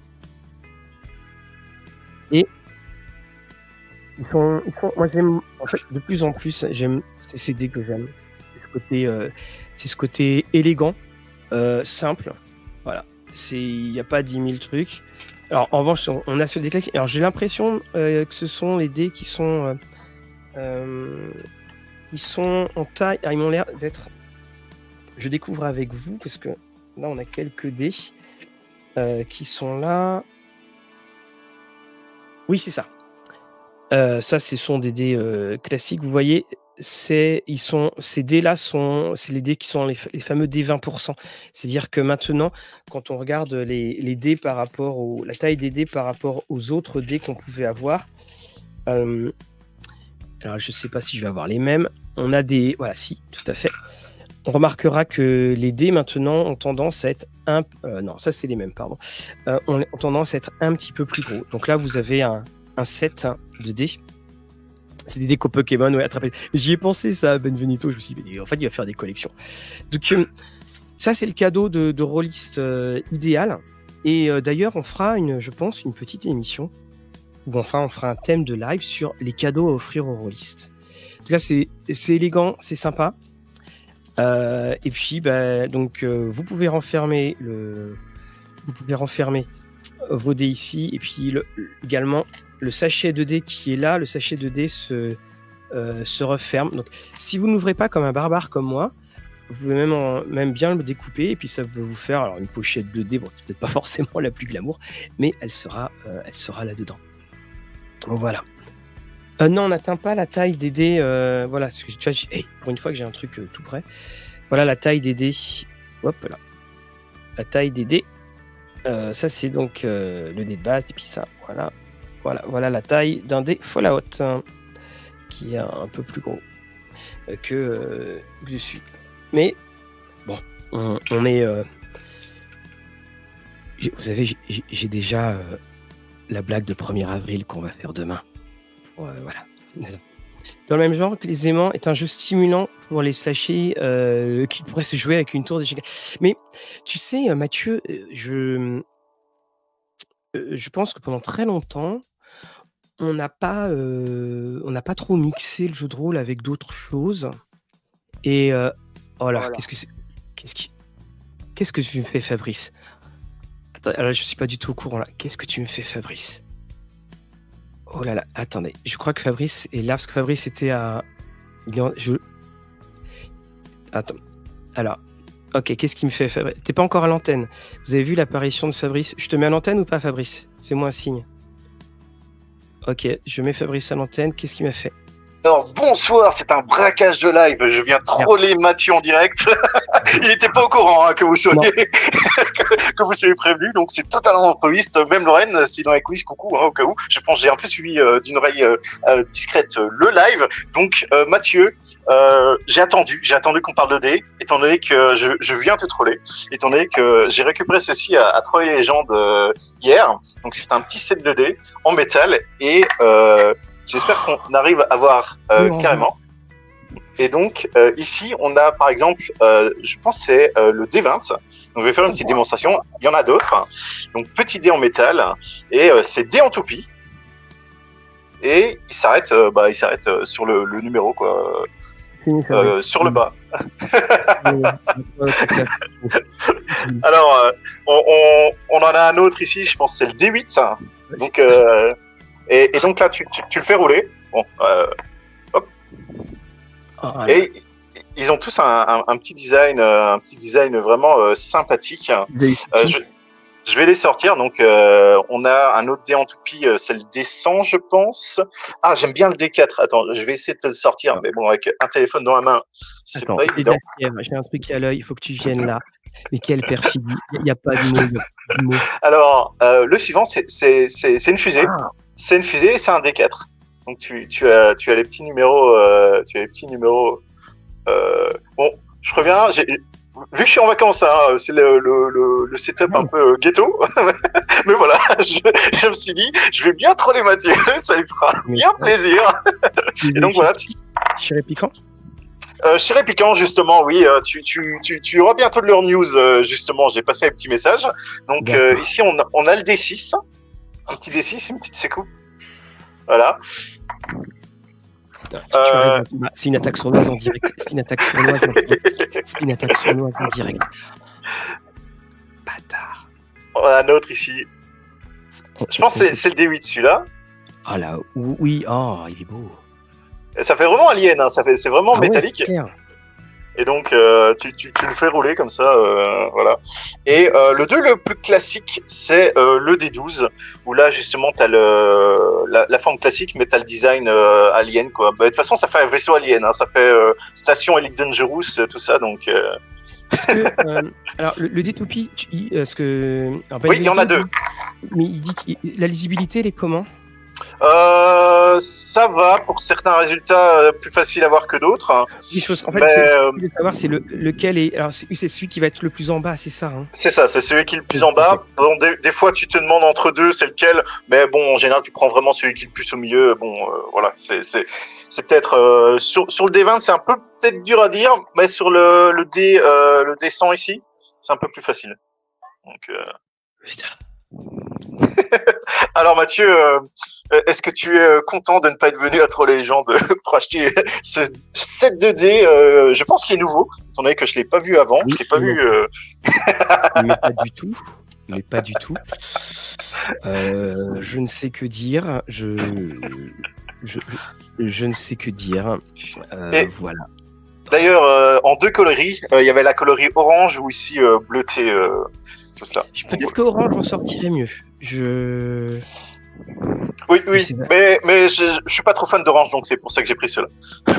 Speaker 1: et ils sont, ils sont, moi j'aime, en fait, de plus en plus, j'aime, c'est ces dés que j'aime, c'est ce côté, euh, c'est ce côté élégant, euh, simple, voilà, c'est, il n'y a pas dix mille trucs. Alors en revanche, on, on a sur des classiques. Alors j'ai l'impression euh, que ce sont les dés qui sont euh, euh, ils sont en taille, ah, ils m'ont l'air d'être. Je découvre avec vous parce que là on a quelques dés euh, qui sont là. Oui, c'est ça. Euh, ça, ce sont des dés euh, classiques. Vous voyez, c'est ils sont ces dés-là sont c'est les dés qui sont les, les fameux dés vingt pour cent. C'est-à-dire que maintenant, quand on regarde les, les dés par rapport au la taille des dés par rapport aux autres dés qu'on pouvait avoir. Euh, alors je sais pas si je vais avoir les mêmes. On a des voilà, si, tout à fait. On remarquera que les dés maintenant ont tendance à être un euh, non, ça c'est les mêmes, pardon. Euh, ont, ont tendance à être un petit peu plus gros. Donc là, vous avez un, un set de dés. C'est des dés qu'au Pokémon, ouais, attrapez. J'y ai pensé ça, Benvenuto. Je me suis dit, en fait, il va faire des collections. Donc euh, ça, c'est le cadeau de, de rôliste euh, idéal. Et euh, d'ailleurs, on fera une, je pense, une petite émission où enfin on fera un thème de live sur les cadeaux à offrir aux rôlistes. En tout cas, c'est, c'est élégant, c'est sympa. Euh, et puis, bah, donc, euh, vous pouvez renfermer le, vous pouvez renfermer vos dés ici, et puis le, également le sachet de dés qui est là, le sachet de dés se, euh, se referme. Donc, si vous n'ouvrez pas comme un barbare comme moi, vous pouvez même, en, même bien le découper, et puis ça peut vous faire alors une pochette de dés. Bon, c'est peut-être pas forcément la plus glamour, mais elle sera, euh, elle sera là-dedans. Donc, voilà. Euh, non, on n'atteint pas la taille des dés. Euh, voilà, tu vois, hey, pour une fois que j'ai un truc euh, tout prêt. Voilà la taille des dés. Hop là. La taille des dés. Euh, ça, c'est donc euh, le dé de base. Et puis ça, voilà. Voilà, voilà la taille d'un dé Fallout. qui est un, un peu plus gros euh, que euh, dessus. Mais bon, on, on est. Euh, vous savez, j'ai, j'ai déjà euh, la blague de premier avril qu'on va faire demain. Euh, voilà. Dans le même genre que les aimants est un jeu stimulant pour les slashés euh, qui pourrait se jouer avec une tour de giga. Mais tu sais, Mathieu, je, je pense que pendant très longtemps, on n'a pas, euh, on n'a pas trop mixé le jeu de rôle avec d'autres choses. Et euh, oh là, voilà. qu'est-ce que c'est Qu'est-ce qui, qu'est-ce que tu me fais, Fabrice? Attends, alors je suis pas du tout au courant là. Qu'est-ce que tu me fais, Fabrice? Oh là là, attendez, je crois que Fabrice est là, parce que Fabrice était à... Il est en... je... Attends, alors, ok, qu'est-ce qu'il me fait, Fabrice? T'es pas encore à l'antenne. Vous avez vu l'apparition de Fabrice? Je te mets à l'antenne ou pas, Fabrice? Fais-moi un signe. Ok, je mets Fabrice à l'antenne, qu'est-ce qu'il m'a fait?
Speaker 2: Alors bonsoir, c'est un braquage de live, je viens troller Mathieu en direct. Il n'était pas au courant hein, que vous soyez que, que vous soyez prévenu, donc c'est totalement improviste. Même Lorraine, si dans les quiz, coucou, hein, au cas où. Je pense que j'ai un peu suivi euh, d'une oreille euh, euh, discrète euh, le live. Donc euh, Mathieu, euh, j'ai attendu, j'ai attendu qu'on parle de dés, étant donné que je, je viens te troller, étant donné que j'ai récupéré ceci à, à Troller Légende euh, hier. Donc c'est un petit set de dés en métal et euh, j'espère qu'on arrive à voir euh, oui, carrément. Et donc, euh, ici, on a par exemple, euh, je pense que c'est euh, le D vingt. Donc, je vais faire une petite démonstration. Il y en a d'autres. Donc, petit dé en métal. Et euh, c'est dé en toupie. Et il s'arrête euh, bah, il s'arrête euh, sur le, le numéro, quoi. Euh, sur le bas. Alors, euh, on, on, on en a un autre ici, je pense que c'est le D huit. Donc, euh, Et, et donc là, tu, tu, tu le fais rouler. Bon, euh, hop. Oh, et ils ont tous un, un, un petit design, un petit design vraiment euh, sympathique. Euh, je, je vais les sortir. Donc, euh, on a un autre dé en toupie, c'est le D cent, je pense. Ah, j'aime bien le D quatre. Attends, je vais essayer de te le sortir. Mais bon, avec un téléphone dans la main, c'est
Speaker 1: Attends,
Speaker 2: pas évident.
Speaker 1: J'ai un truc à l'œil. Il faut que tu viennes là. Mais quelle perfidie. Il n'y a, a pas de mot. De mot.
Speaker 2: Alors, euh, le suivant, c'est une fusée. Ah. C'est une fusée et c'est un D quatre. Donc tu, tu as tu as les petits numéros euh, tu as les petits numéros euh, bon, je reviens, vu que je suis en vacances hein, c'est le, le, le, le setup un peu ghetto. Mais voilà, je, je me suis dit je vais bien troller Mathieu, ça lui fera bien plaisir. Et donc voilà, tu
Speaker 1: Chiré piquant.
Speaker 2: Euh, Chiré piquant, justement, oui, euh, tu, tu, tu, tu auras bientôt de leur news, euh, justement, j'ai passé un petit message. Donc euh, ici on a, on a le D six. Un petit D six, une petite sécoupe. Voilà.
Speaker 1: Euh... C'est une attaque sournoise en direct. C'est une attaque sournoise en direct. C'est une attaque sournoise en direct. Bâtard.
Speaker 2: On a un autre ici. Je pense que c'est le D huit celui-là.
Speaker 1: Ah là, oui, oh, il est beau.
Speaker 2: Ça fait vraiment alien, hein. Ça fait, c'est vraiment ah métallique. Ouais, et donc, euh, tu, tu, tu le fais rouler comme ça, euh, voilà. Et euh, le deux le plus classique, c'est euh, le D douze, où là, justement, tu as le, la, la forme classique, mais tu as le design euh, alien, quoi. Bah, de toute façon, ça fait un vaisseau alien, hein. Ça fait euh, Station Elite Dangerous, tout ça, donc... Euh...
Speaker 1: Est-ce que, euh, alors, le, le D deux P, est-ce que... Alors, bah,
Speaker 2: oui, il y en a deux.
Speaker 1: Mais il dit que la lisibilité, elle est comment ?
Speaker 2: Euh, ça va pour certains résultats euh, plus faciles à voir que d'autres.
Speaker 1: Des choses. En fait, mais, c'est, ce que je veux savoir, c'est le, lequel est. Alors, c'est, c'est celui qui va être le plus en bas, c'est ça. Hein
Speaker 2: c'est ça, c'est celui qui est le plus en bas. Bon, des, des fois, tu te demandes entre deux, c'est lequel. Mais bon, en général, tu prends vraiment celui qui est le plus au milieu. Bon, euh, voilà, c'est, c'est, c'est peut-être euh, sur sur le D vingt, c'est un peu peut-être dur à dire, mais sur le le D euh, le D cent ici, c'est un peu plus facile. Donc. Euh... Putain. Alors Mathieu, euh, est-ce que tu es content de ne pas être venu à Troller Légende pour acheter ce set deux D euh, je pense qu'il est nouveau, étant donné que je l'ai pas vu avant, oui, je l'ai pas vu. Euh...
Speaker 1: Mais pas du tout, mais pas du tout. Euh, je ne sais que dire. Je, je, je ne sais que dire. Euh, Et... Voilà.
Speaker 2: D'ailleurs, euh, en deux coloris, il euh, y avait la coloris orange ou ici euh, bleuté. Euh...
Speaker 1: Peut-être qu'orange en sortirait mieux. Je.
Speaker 2: Oui, oui, mais, mais je, je suis pas trop fan d'Orange, donc c'est pour ça que j'ai pris cela.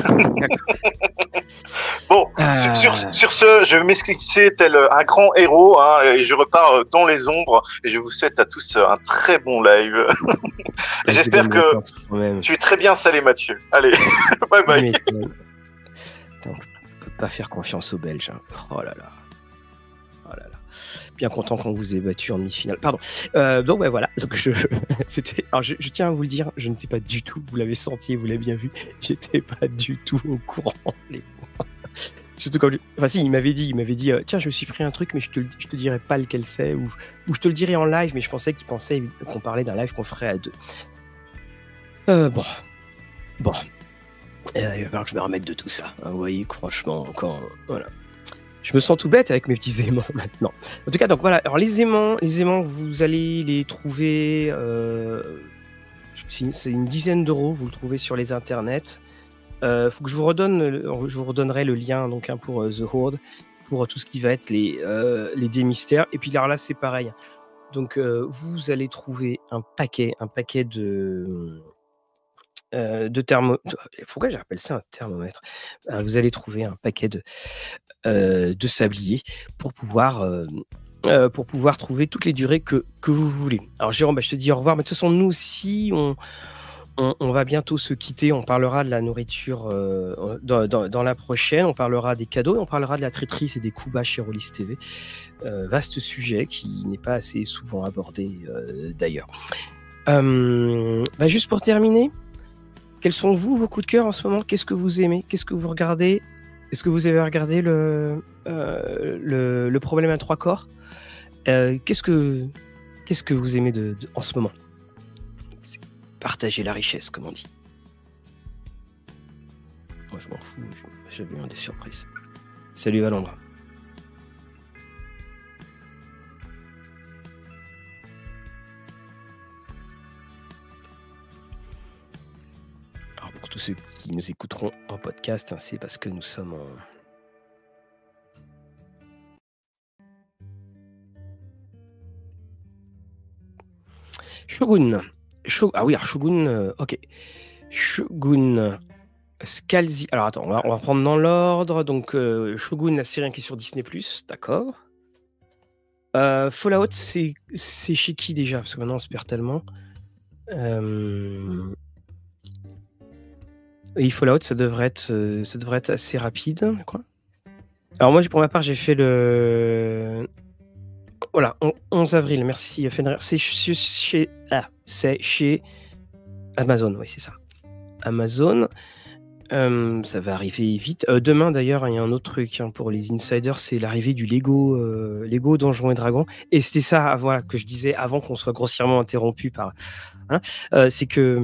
Speaker 2: Bon, euh... sur, sur, sur ce, je vais m'esquisser tel un grand héros, hein, et je repars dans les ombres, et je vous souhaite à tous un très bon live. J'espère que tu es très bien salé, Mathieu. Allez, bye bye.
Speaker 1: Mais, attends, on peut pas faire confiance aux Belges. Hein. Oh là là. Oh là là. Bien content qu'on vous ait battu en demi-finale. Pardon. Euh, donc ouais, voilà. Donc je, c'était. Alors je, je tiens à vous le dire, je n'étais pas du tout. Vous l'avez senti, vous l'avez bien vu. J'étais pas du tout au courant. Les... Surtout quand. Enfin si, il m'avait dit, il m'avait dit, euh, tiens, je me suis pris un truc, mais je te, je te dirai pas lequel c'est, ou, ou je te le dirai en live, mais je pensais qu'il pensait qu'on parlait d'un live qu'on ferait à deux. Euh, bon, bon. Euh, il va falloir que je me remette de tout ça. Hein, vous voyez que franchement, quand voilà. Je me sens tout bête avec mes petits aimants maintenant. En tout cas, donc voilà. Alors les aimants, les aimants, vous allez les trouver. Euh, c'est une dizaine d'euros. Vous le trouvez sur les internets. Euh, faut que je vous redonne. Je vous redonnerai le lien donc hein, pour uh, The Horde, pour tout ce qui va être les euh, les dés mystères. Et puis là, là c'est pareil. Donc euh, vous allez trouver un paquet, un paquet de euh, de thermo. Pourquoi j'appelle ça un thermomètre? euh, Vous allez trouver un paquet de Euh, de sablier pour pouvoir, euh, euh, pour pouvoir trouver toutes les durées que, que vous voulez. Alors Jérôme, bah, je te dis au revoir, mais de toute façon nous aussi on, on, on va bientôt se quitter, on parlera de la nourriture euh, dans, dans, dans la prochaine, on parlera des cadeaux et on parlera de la traîtrise et des coups bas chez Rollis T V. Euh, vaste sujet qui n'est pas assez souvent abordé euh, d'ailleurs. Euh, bah, juste pour terminer, quels sont vous vos coups de cœur en ce moment? Qu'est-ce que vous aimez? Qu'est-ce que vous regardez? Est-ce que vous avez regardé le, euh, le, le problème à trois corps? euh, Qu'est-ce que qu'est-ce que vous aimez de, de, en ce moment? Partager la richesse, comme on dit. Moi, je m'en fous. J'avais eu des surprises. Salut Valandra. Alors, pour tous ceux qui nous écouteront en podcast, hein, c'est parce que nous sommes en... Shogun. Shog... Ah oui, alors Shogun, euh, ok. Shogun Scalzi. Alors attends, on va, on va prendre dans l'ordre. Donc, euh, Shogun, la série qui est sur Disney plus, d'accord. Euh, Fallout, c'est chez qui déjà? Parce que maintenant on se perd tellement. Euh... Et Fallout, ça devrait être, euh, ça devrait être assez rapide, quoi. Alors moi, pour ma part, j'ai fait le... Voilà, onze avril, merci Fenrir. C'est chez... Ah, c'est chez Amazon, oui, c'est ça. Amazon, euh, ça va arriver vite. Euh, demain, d'ailleurs, il y a un autre truc hein, pour les insiders, c'est l'arrivée du Lego, euh, Lego Donjons et Dragons. Et c'était ça, voilà, que je disais avant qu'on soit grossièrement interrompu par... Hein, euh, c'est que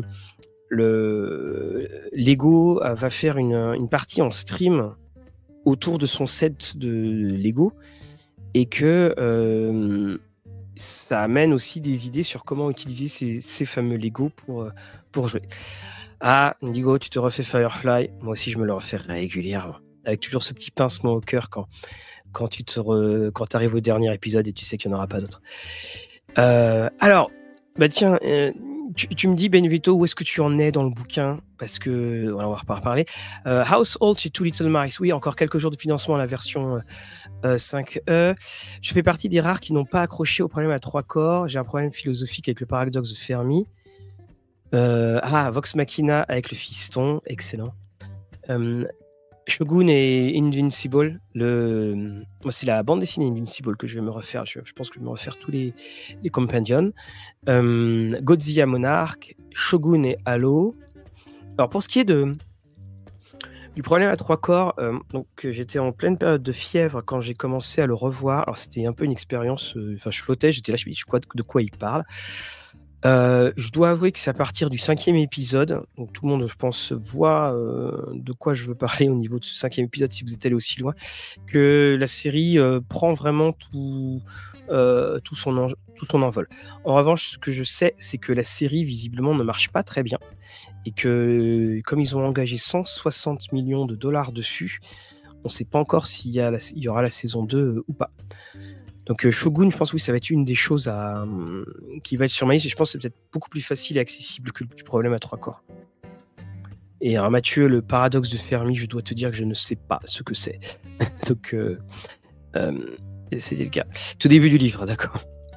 Speaker 1: le Lego va faire une, une partie en stream autour de son set de Lego et que euh, ça amène aussi des idées sur comment utiliser ces, ces fameux Lego pour, pour jouer. Ah, Indigo, tu te refais Firefly. Moi aussi, je me le refais régulièrement. Avec toujours ce petit pincement au cœur quand, quand tu te re, quand arrives au dernier épisode et tu sais qu'il n'y en aura pas d'autre. Euh, alors, bah tiens, euh, tu, tu me dis, Benvito, où est-ce que tu en es dans le bouquin? Parce que, voilà, on va reparler. Euh, Household chez Two Little Mice. Oui, encore quelques jours de financement à la version euh, cinq E. Je fais partie des rares qui n'ont pas accroché au problème à trois corps. J'ai un problème philosophique avec le paradoxe de Fermi. Euh, ah, Vox Machina avec le fiston. Excellent. Euh, Shogun et Invincible. Le... C'est la bande dessinée Invincible que je vais me refaire. Je, je pense que je vais me refaire tous les, les Companions. Euh, Godzilla Monarch, Shogun et Halo. Alors pour ce qui est de, du problème à trois corps, euh, donc j'étais en pleine période de fièvre quand j'ai commencé à le revoir. Alors c'était un peu une expérience. Enfin, euh, je flottais, j'étais là, je me dis de quoi il parle. Euh, je dois avouer que c'est à partir du cinquième épisode, donc tout le monde, je pense, voit euh, de quoi je veux parler au niveau de ce cinquième épisode, si vous êtes allé aussi loin, que la série euh, prend vraiment tout, euh, tout, son en, tout son envol. En revanche, ce que je sais, c'est que la série, visiblement, ne marche pas très bien, et que, comme ils ont engagé cent soixante millions de dollars dessus, on ne sait pas encore s'il y, a la, il y aura la saison deux euh, ou pas. Donc euh, Shogun, je pense oui, ça va être une des choses à, euh, qui va être sur ma liste. Et je pense que c'est peut-être beaucoup plus facile et accessible que le petit problème à trois corps. Et alors Mathieu, le paradoxe de Fermi, je dois te dire que je ne sais pas ce que c'est. Donc euh, euh, c'était le cas. Tout début du livre, d'accord.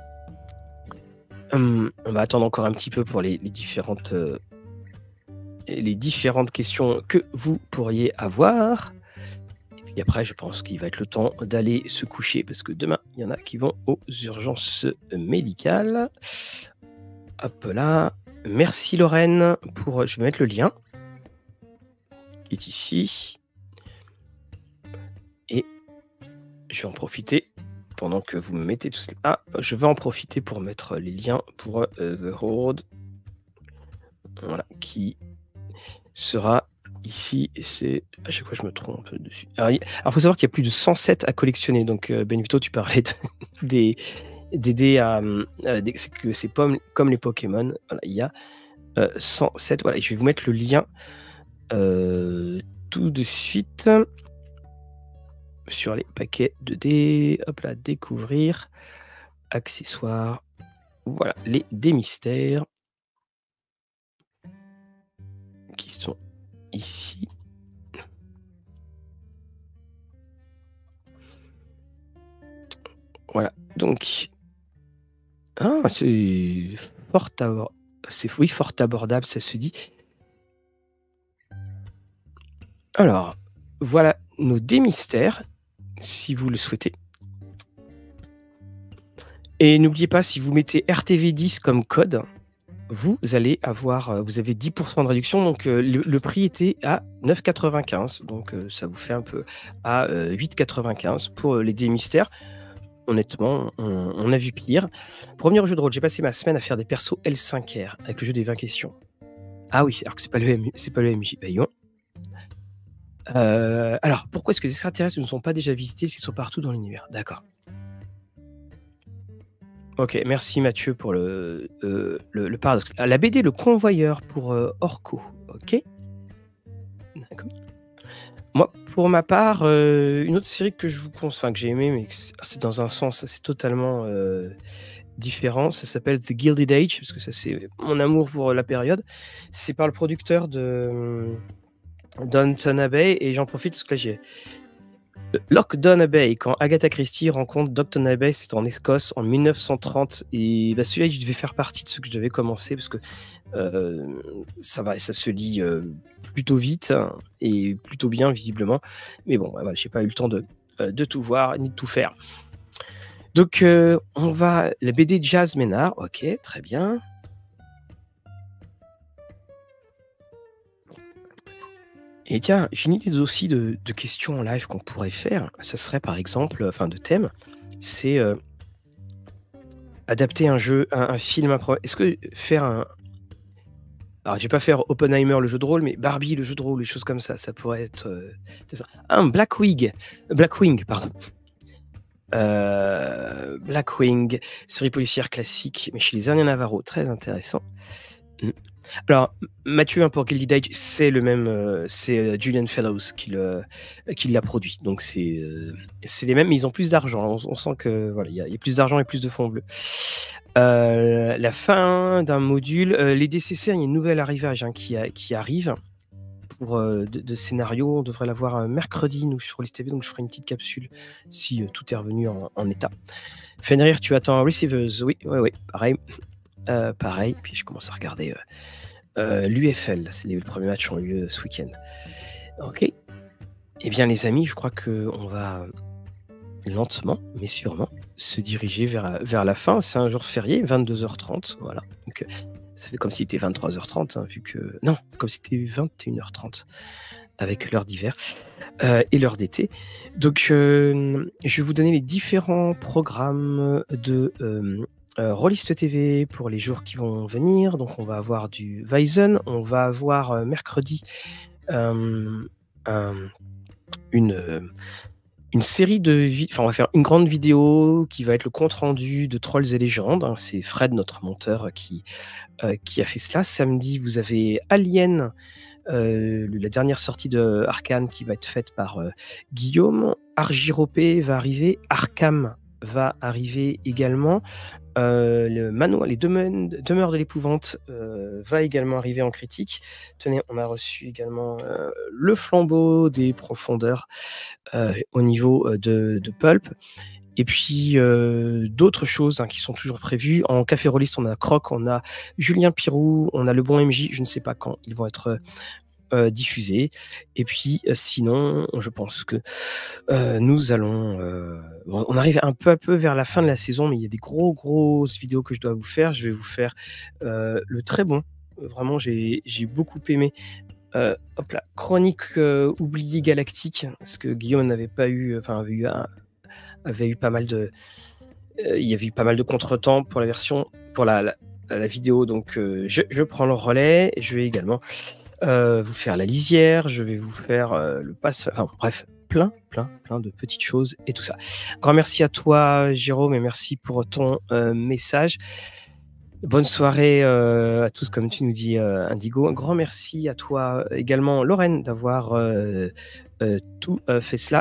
Speaker 1: Hum, on va attendre encore un petit peu pour les, les différentes euh, les différentes questions que vous pourriez avoir. Et après, je pense qu'il va être le temps d'aller se coucher parce que demain, il y en a qui vont aux urgences médicales. Hop là. Merci Lorraine pour. Je vais mettre le lien qui est ici. Et je vais en profiter pendant que vous me mettez tout cela. Ah, je vais en profiter pour mettre les liens pour euh, The Road. Voilà, qui sera ici. Et c'est à chaque fois je me trompe dessus. Alors, il faut savoir qu'il y a plus de cent sets à collectionner. Donc, euh, Benvito, tu parlais de, des, des dés à. Euh, des, c'est que c'est comme, comme les Pokémon. Voilà, il y a euh, cent sets. Voilà, je vais vous mettre le lien euh, tout de suite sur les paquets de dés. Hop là, découvrir. Accessoires. Voilà, les dés mystères qui sont ici. Voilà, donc ah, c'est fort, abord... c'est oui, fort abordable, ça se dit. Alors, voilà nos dés mystères, si vous le souhaitez. Et n'oubliez pas, si vous mettez R T V dix comme code, vous allez avoir, vous avez dix pour cent de réduction. Donc euh, le, le prix était à neuf quatre-vingt-quinze, donc euh, ça vous fait un peu à euh, huit quatre-vingt-quinze pour euh, les dés mystères. Honnêtement, on, on a vu pire. Premier jeu de rôle, j'ai passé ma semaine à faire des persos L cinq R avec le jeu des vingt questions. Ah oui, alors que c'est pas le M J, c'est pas le M J. Bah, euh, alors, pourquoi est-ce que les extraterrestres ne sont pas déjà visités s'ils sont partout dans l'univers? D'accord. Ok, merci Mathieu pour le, euh, le, le paradoxe. La B D Le Convoyeur pour euh, Orco. Ok. D'accord. Moi, pour ma part, euh, une autre série que je vous conseille, enfin que j'ai aimé, mais c'est dans un sens, c'est totalement euh, différent. Ça s'appelle The Gilded Age, parce que ça c'est mon amour pour la période. C'est par le producteur de Downton Abbey, et j'en profite parce que là j'ai Lockdown Abbey, quand Agatha Christie rencontre Downton Abbey, c'est en Écosse en mille neuf cent trente, et bah, celui-là je devais faire partie de ceux que je devais commencer parce que euh, ça va, ça se lit euh, plutôt vite hein, et plutôt bien visiblement, mais bon, voilà, j'ai pas eu le temps de, euh, de tout voir ni de tout faire. Donc euh, on va la B D Jazz Ménard, ok, très bien. Et tiens, j'ai une idée aussi de, de questions en live qu'on pourrait faire. Ça serait par exemple, enfin de thème, c'est euh, adapter un jeu, un, un film, un pro... Est-ce que faire un... Alors je vais pas faire Oppenheimer le jeu de rôle, mais Barbie le jeu de rôle, des choses comme ça, ça pourrait être... Euh... Un Blackwing, Blackwing, pardon. Euh... Blackwing, série policière classique, mais chez les Ariens Navarro, très intéressant. Mm. Alors, Mathieu, hein, pour Gilded Age, c'est le même, euh, c'est euh, Julian Fellows qui, le, qui l'a produit. Donc, c'est, euh, c'est les mêmes, mais ils ont plus d'argent. On, on sent que voilà, il y, y a plus d'argent et plus de fonds bleus. Euh, la fin d'un module, euh, les D C C, il y a une nouvelle arrivage hein, qui, a, qui arrive pour euh, de, de scénario. On devrait l'avoir un mercredi, nous, sur List T V, donc je ferai une petite capsule si euh, tout est revenu en, en état. Fenrir, tu attends Receivers. Oui, oui, oui, pareil. Euh, pareil, puis je commence à regarder euh, euh, l'U F L, c'est les premiers matchs ont eu lieu ce week-end. Ok. Eh bien les amis, je crois qu'on va lentement, mais sûrement, se diriger vers, vers la fin. C'est un jour férié, vingt-deux heures trente, voilà. Donc ça fait comme si c'était vingt-trois heures trente, hein, vu que... Non, c'est comme si c'était vingt et une heures trente, avec l'heure d'hiver euh, et l'heure d'été. Donc euh, je vais vous donner les différents programmes de... Euh, Euh, Rollist T V pour les jours qui vont venir. Donc on va avoir du Weizen, on va avoir euh, mercredi euh, un, une, euh, une série de vi- enfin on va faire une grande vidéo qui va être le compte rendu de Trolls et légendes. Hein. C'est Fred, notre monteur, qui, euh, qui a fait cela. Samedi, vous avez Alien, euh, la dernière sortie de Arcane qui va être faite par euh, Guillaume. Argyropé va arriver, Arkham va arriver également. Euh, le manoir, les demeures, demeures de l'épouvante euh, va également arriver en critique. Tenez, on a reçu également euh, le flambeau des profondeurs euh, au niveau de, de Pulp. Et puis euh, d'autres choses hein, qui sont toujours prévues. En café rolliste, on a Croc, on a Julien Pirou, on a le bon M J. Je ne sais pas quand ils vont être euh, diffusés. Et puis euh, sinon, je pense que euh, nous allons... Euh, bon, on arrive un peu à peu vers la fin de la saison, mais il y a des gros grosses vidéos que je dois vous faire. Je vais vous faire euh, le très bon. Vraiment, j'ai j'ai beaucoup aimé. Euh, hop là, Chronique euh, oubliée galactique, parce que Guillaume n'avait pas eu, enfin avait eu, un, avait eu pas mal de, euh, il y avait eu pas mal de contretemps pour la version, pour la, la, la vidéo, donc euh, je, je prends le relais. Et je vais également euh, vous faire la lisière, je vais vous faire euh, le passe, enfin bref, plein, plein, plein de petites choses et tout ça. Grand merci à toi, Jérôme, et merci pour ton euh, message. Bonne soirée euh, à tous, comme tu nous dis, euh, Indigo. Un grand merci à toi également, Lorraine, d'avoir euh, euh, tout euh, fait cela.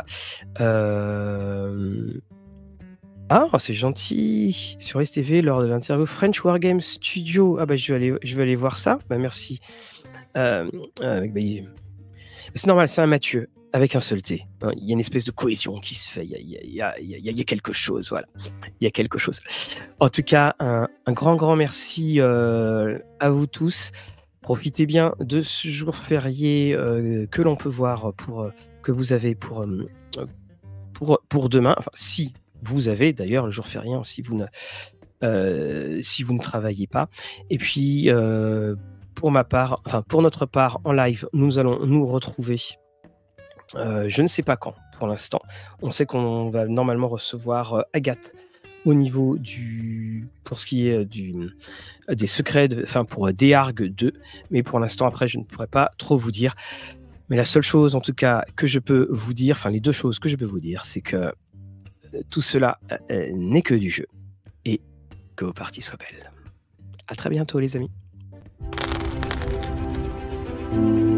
Speaker 1: Euh... Ah, c'est gentil. Sur S T V, lors de l'interview French Wargame Studio. Ah bah je vais aller, je vais aller voir ça. Bah merci. Euh, euh, bah, il... C'est normal, c'est un Mathieu avec un seul T. Il y a une espèce de cohésion qui se fait. Il y a, il y a, il y a, il y a quelque chose, voilà. Il y a quelque chose. En tout cas, un, un grand, grand merci euh, à vous tous. Profitez bien de ce jour férié euh, que l'on peut voir pour euh, que vous avez pour euh, pour pour demain. Enfin, si vous avez d'ailleurs le jour férié, si vous ne euh, si vous ne travaillez pas. Et puis euh, pour ma part, enfin pour notre part en live, nous allons nous retrouver. Euh, je ne sais pas quand, pour l'instant. On sait qu'on va normalement recevoir euh, Agathe au niveau du... pour ce qui est du, des secrets, de, enfin pour euh, Déargue deux, mais pour l'instant, après, je ne pourrais pas trop vous dire. Mais la seule chose, en tout cas, que je peux vous dire, enfin les deux choses que je peux vous dire, c'est que euh, tout cela euh, n'est que du jeu et que vos parties soient belles. À très bientôt, les amis.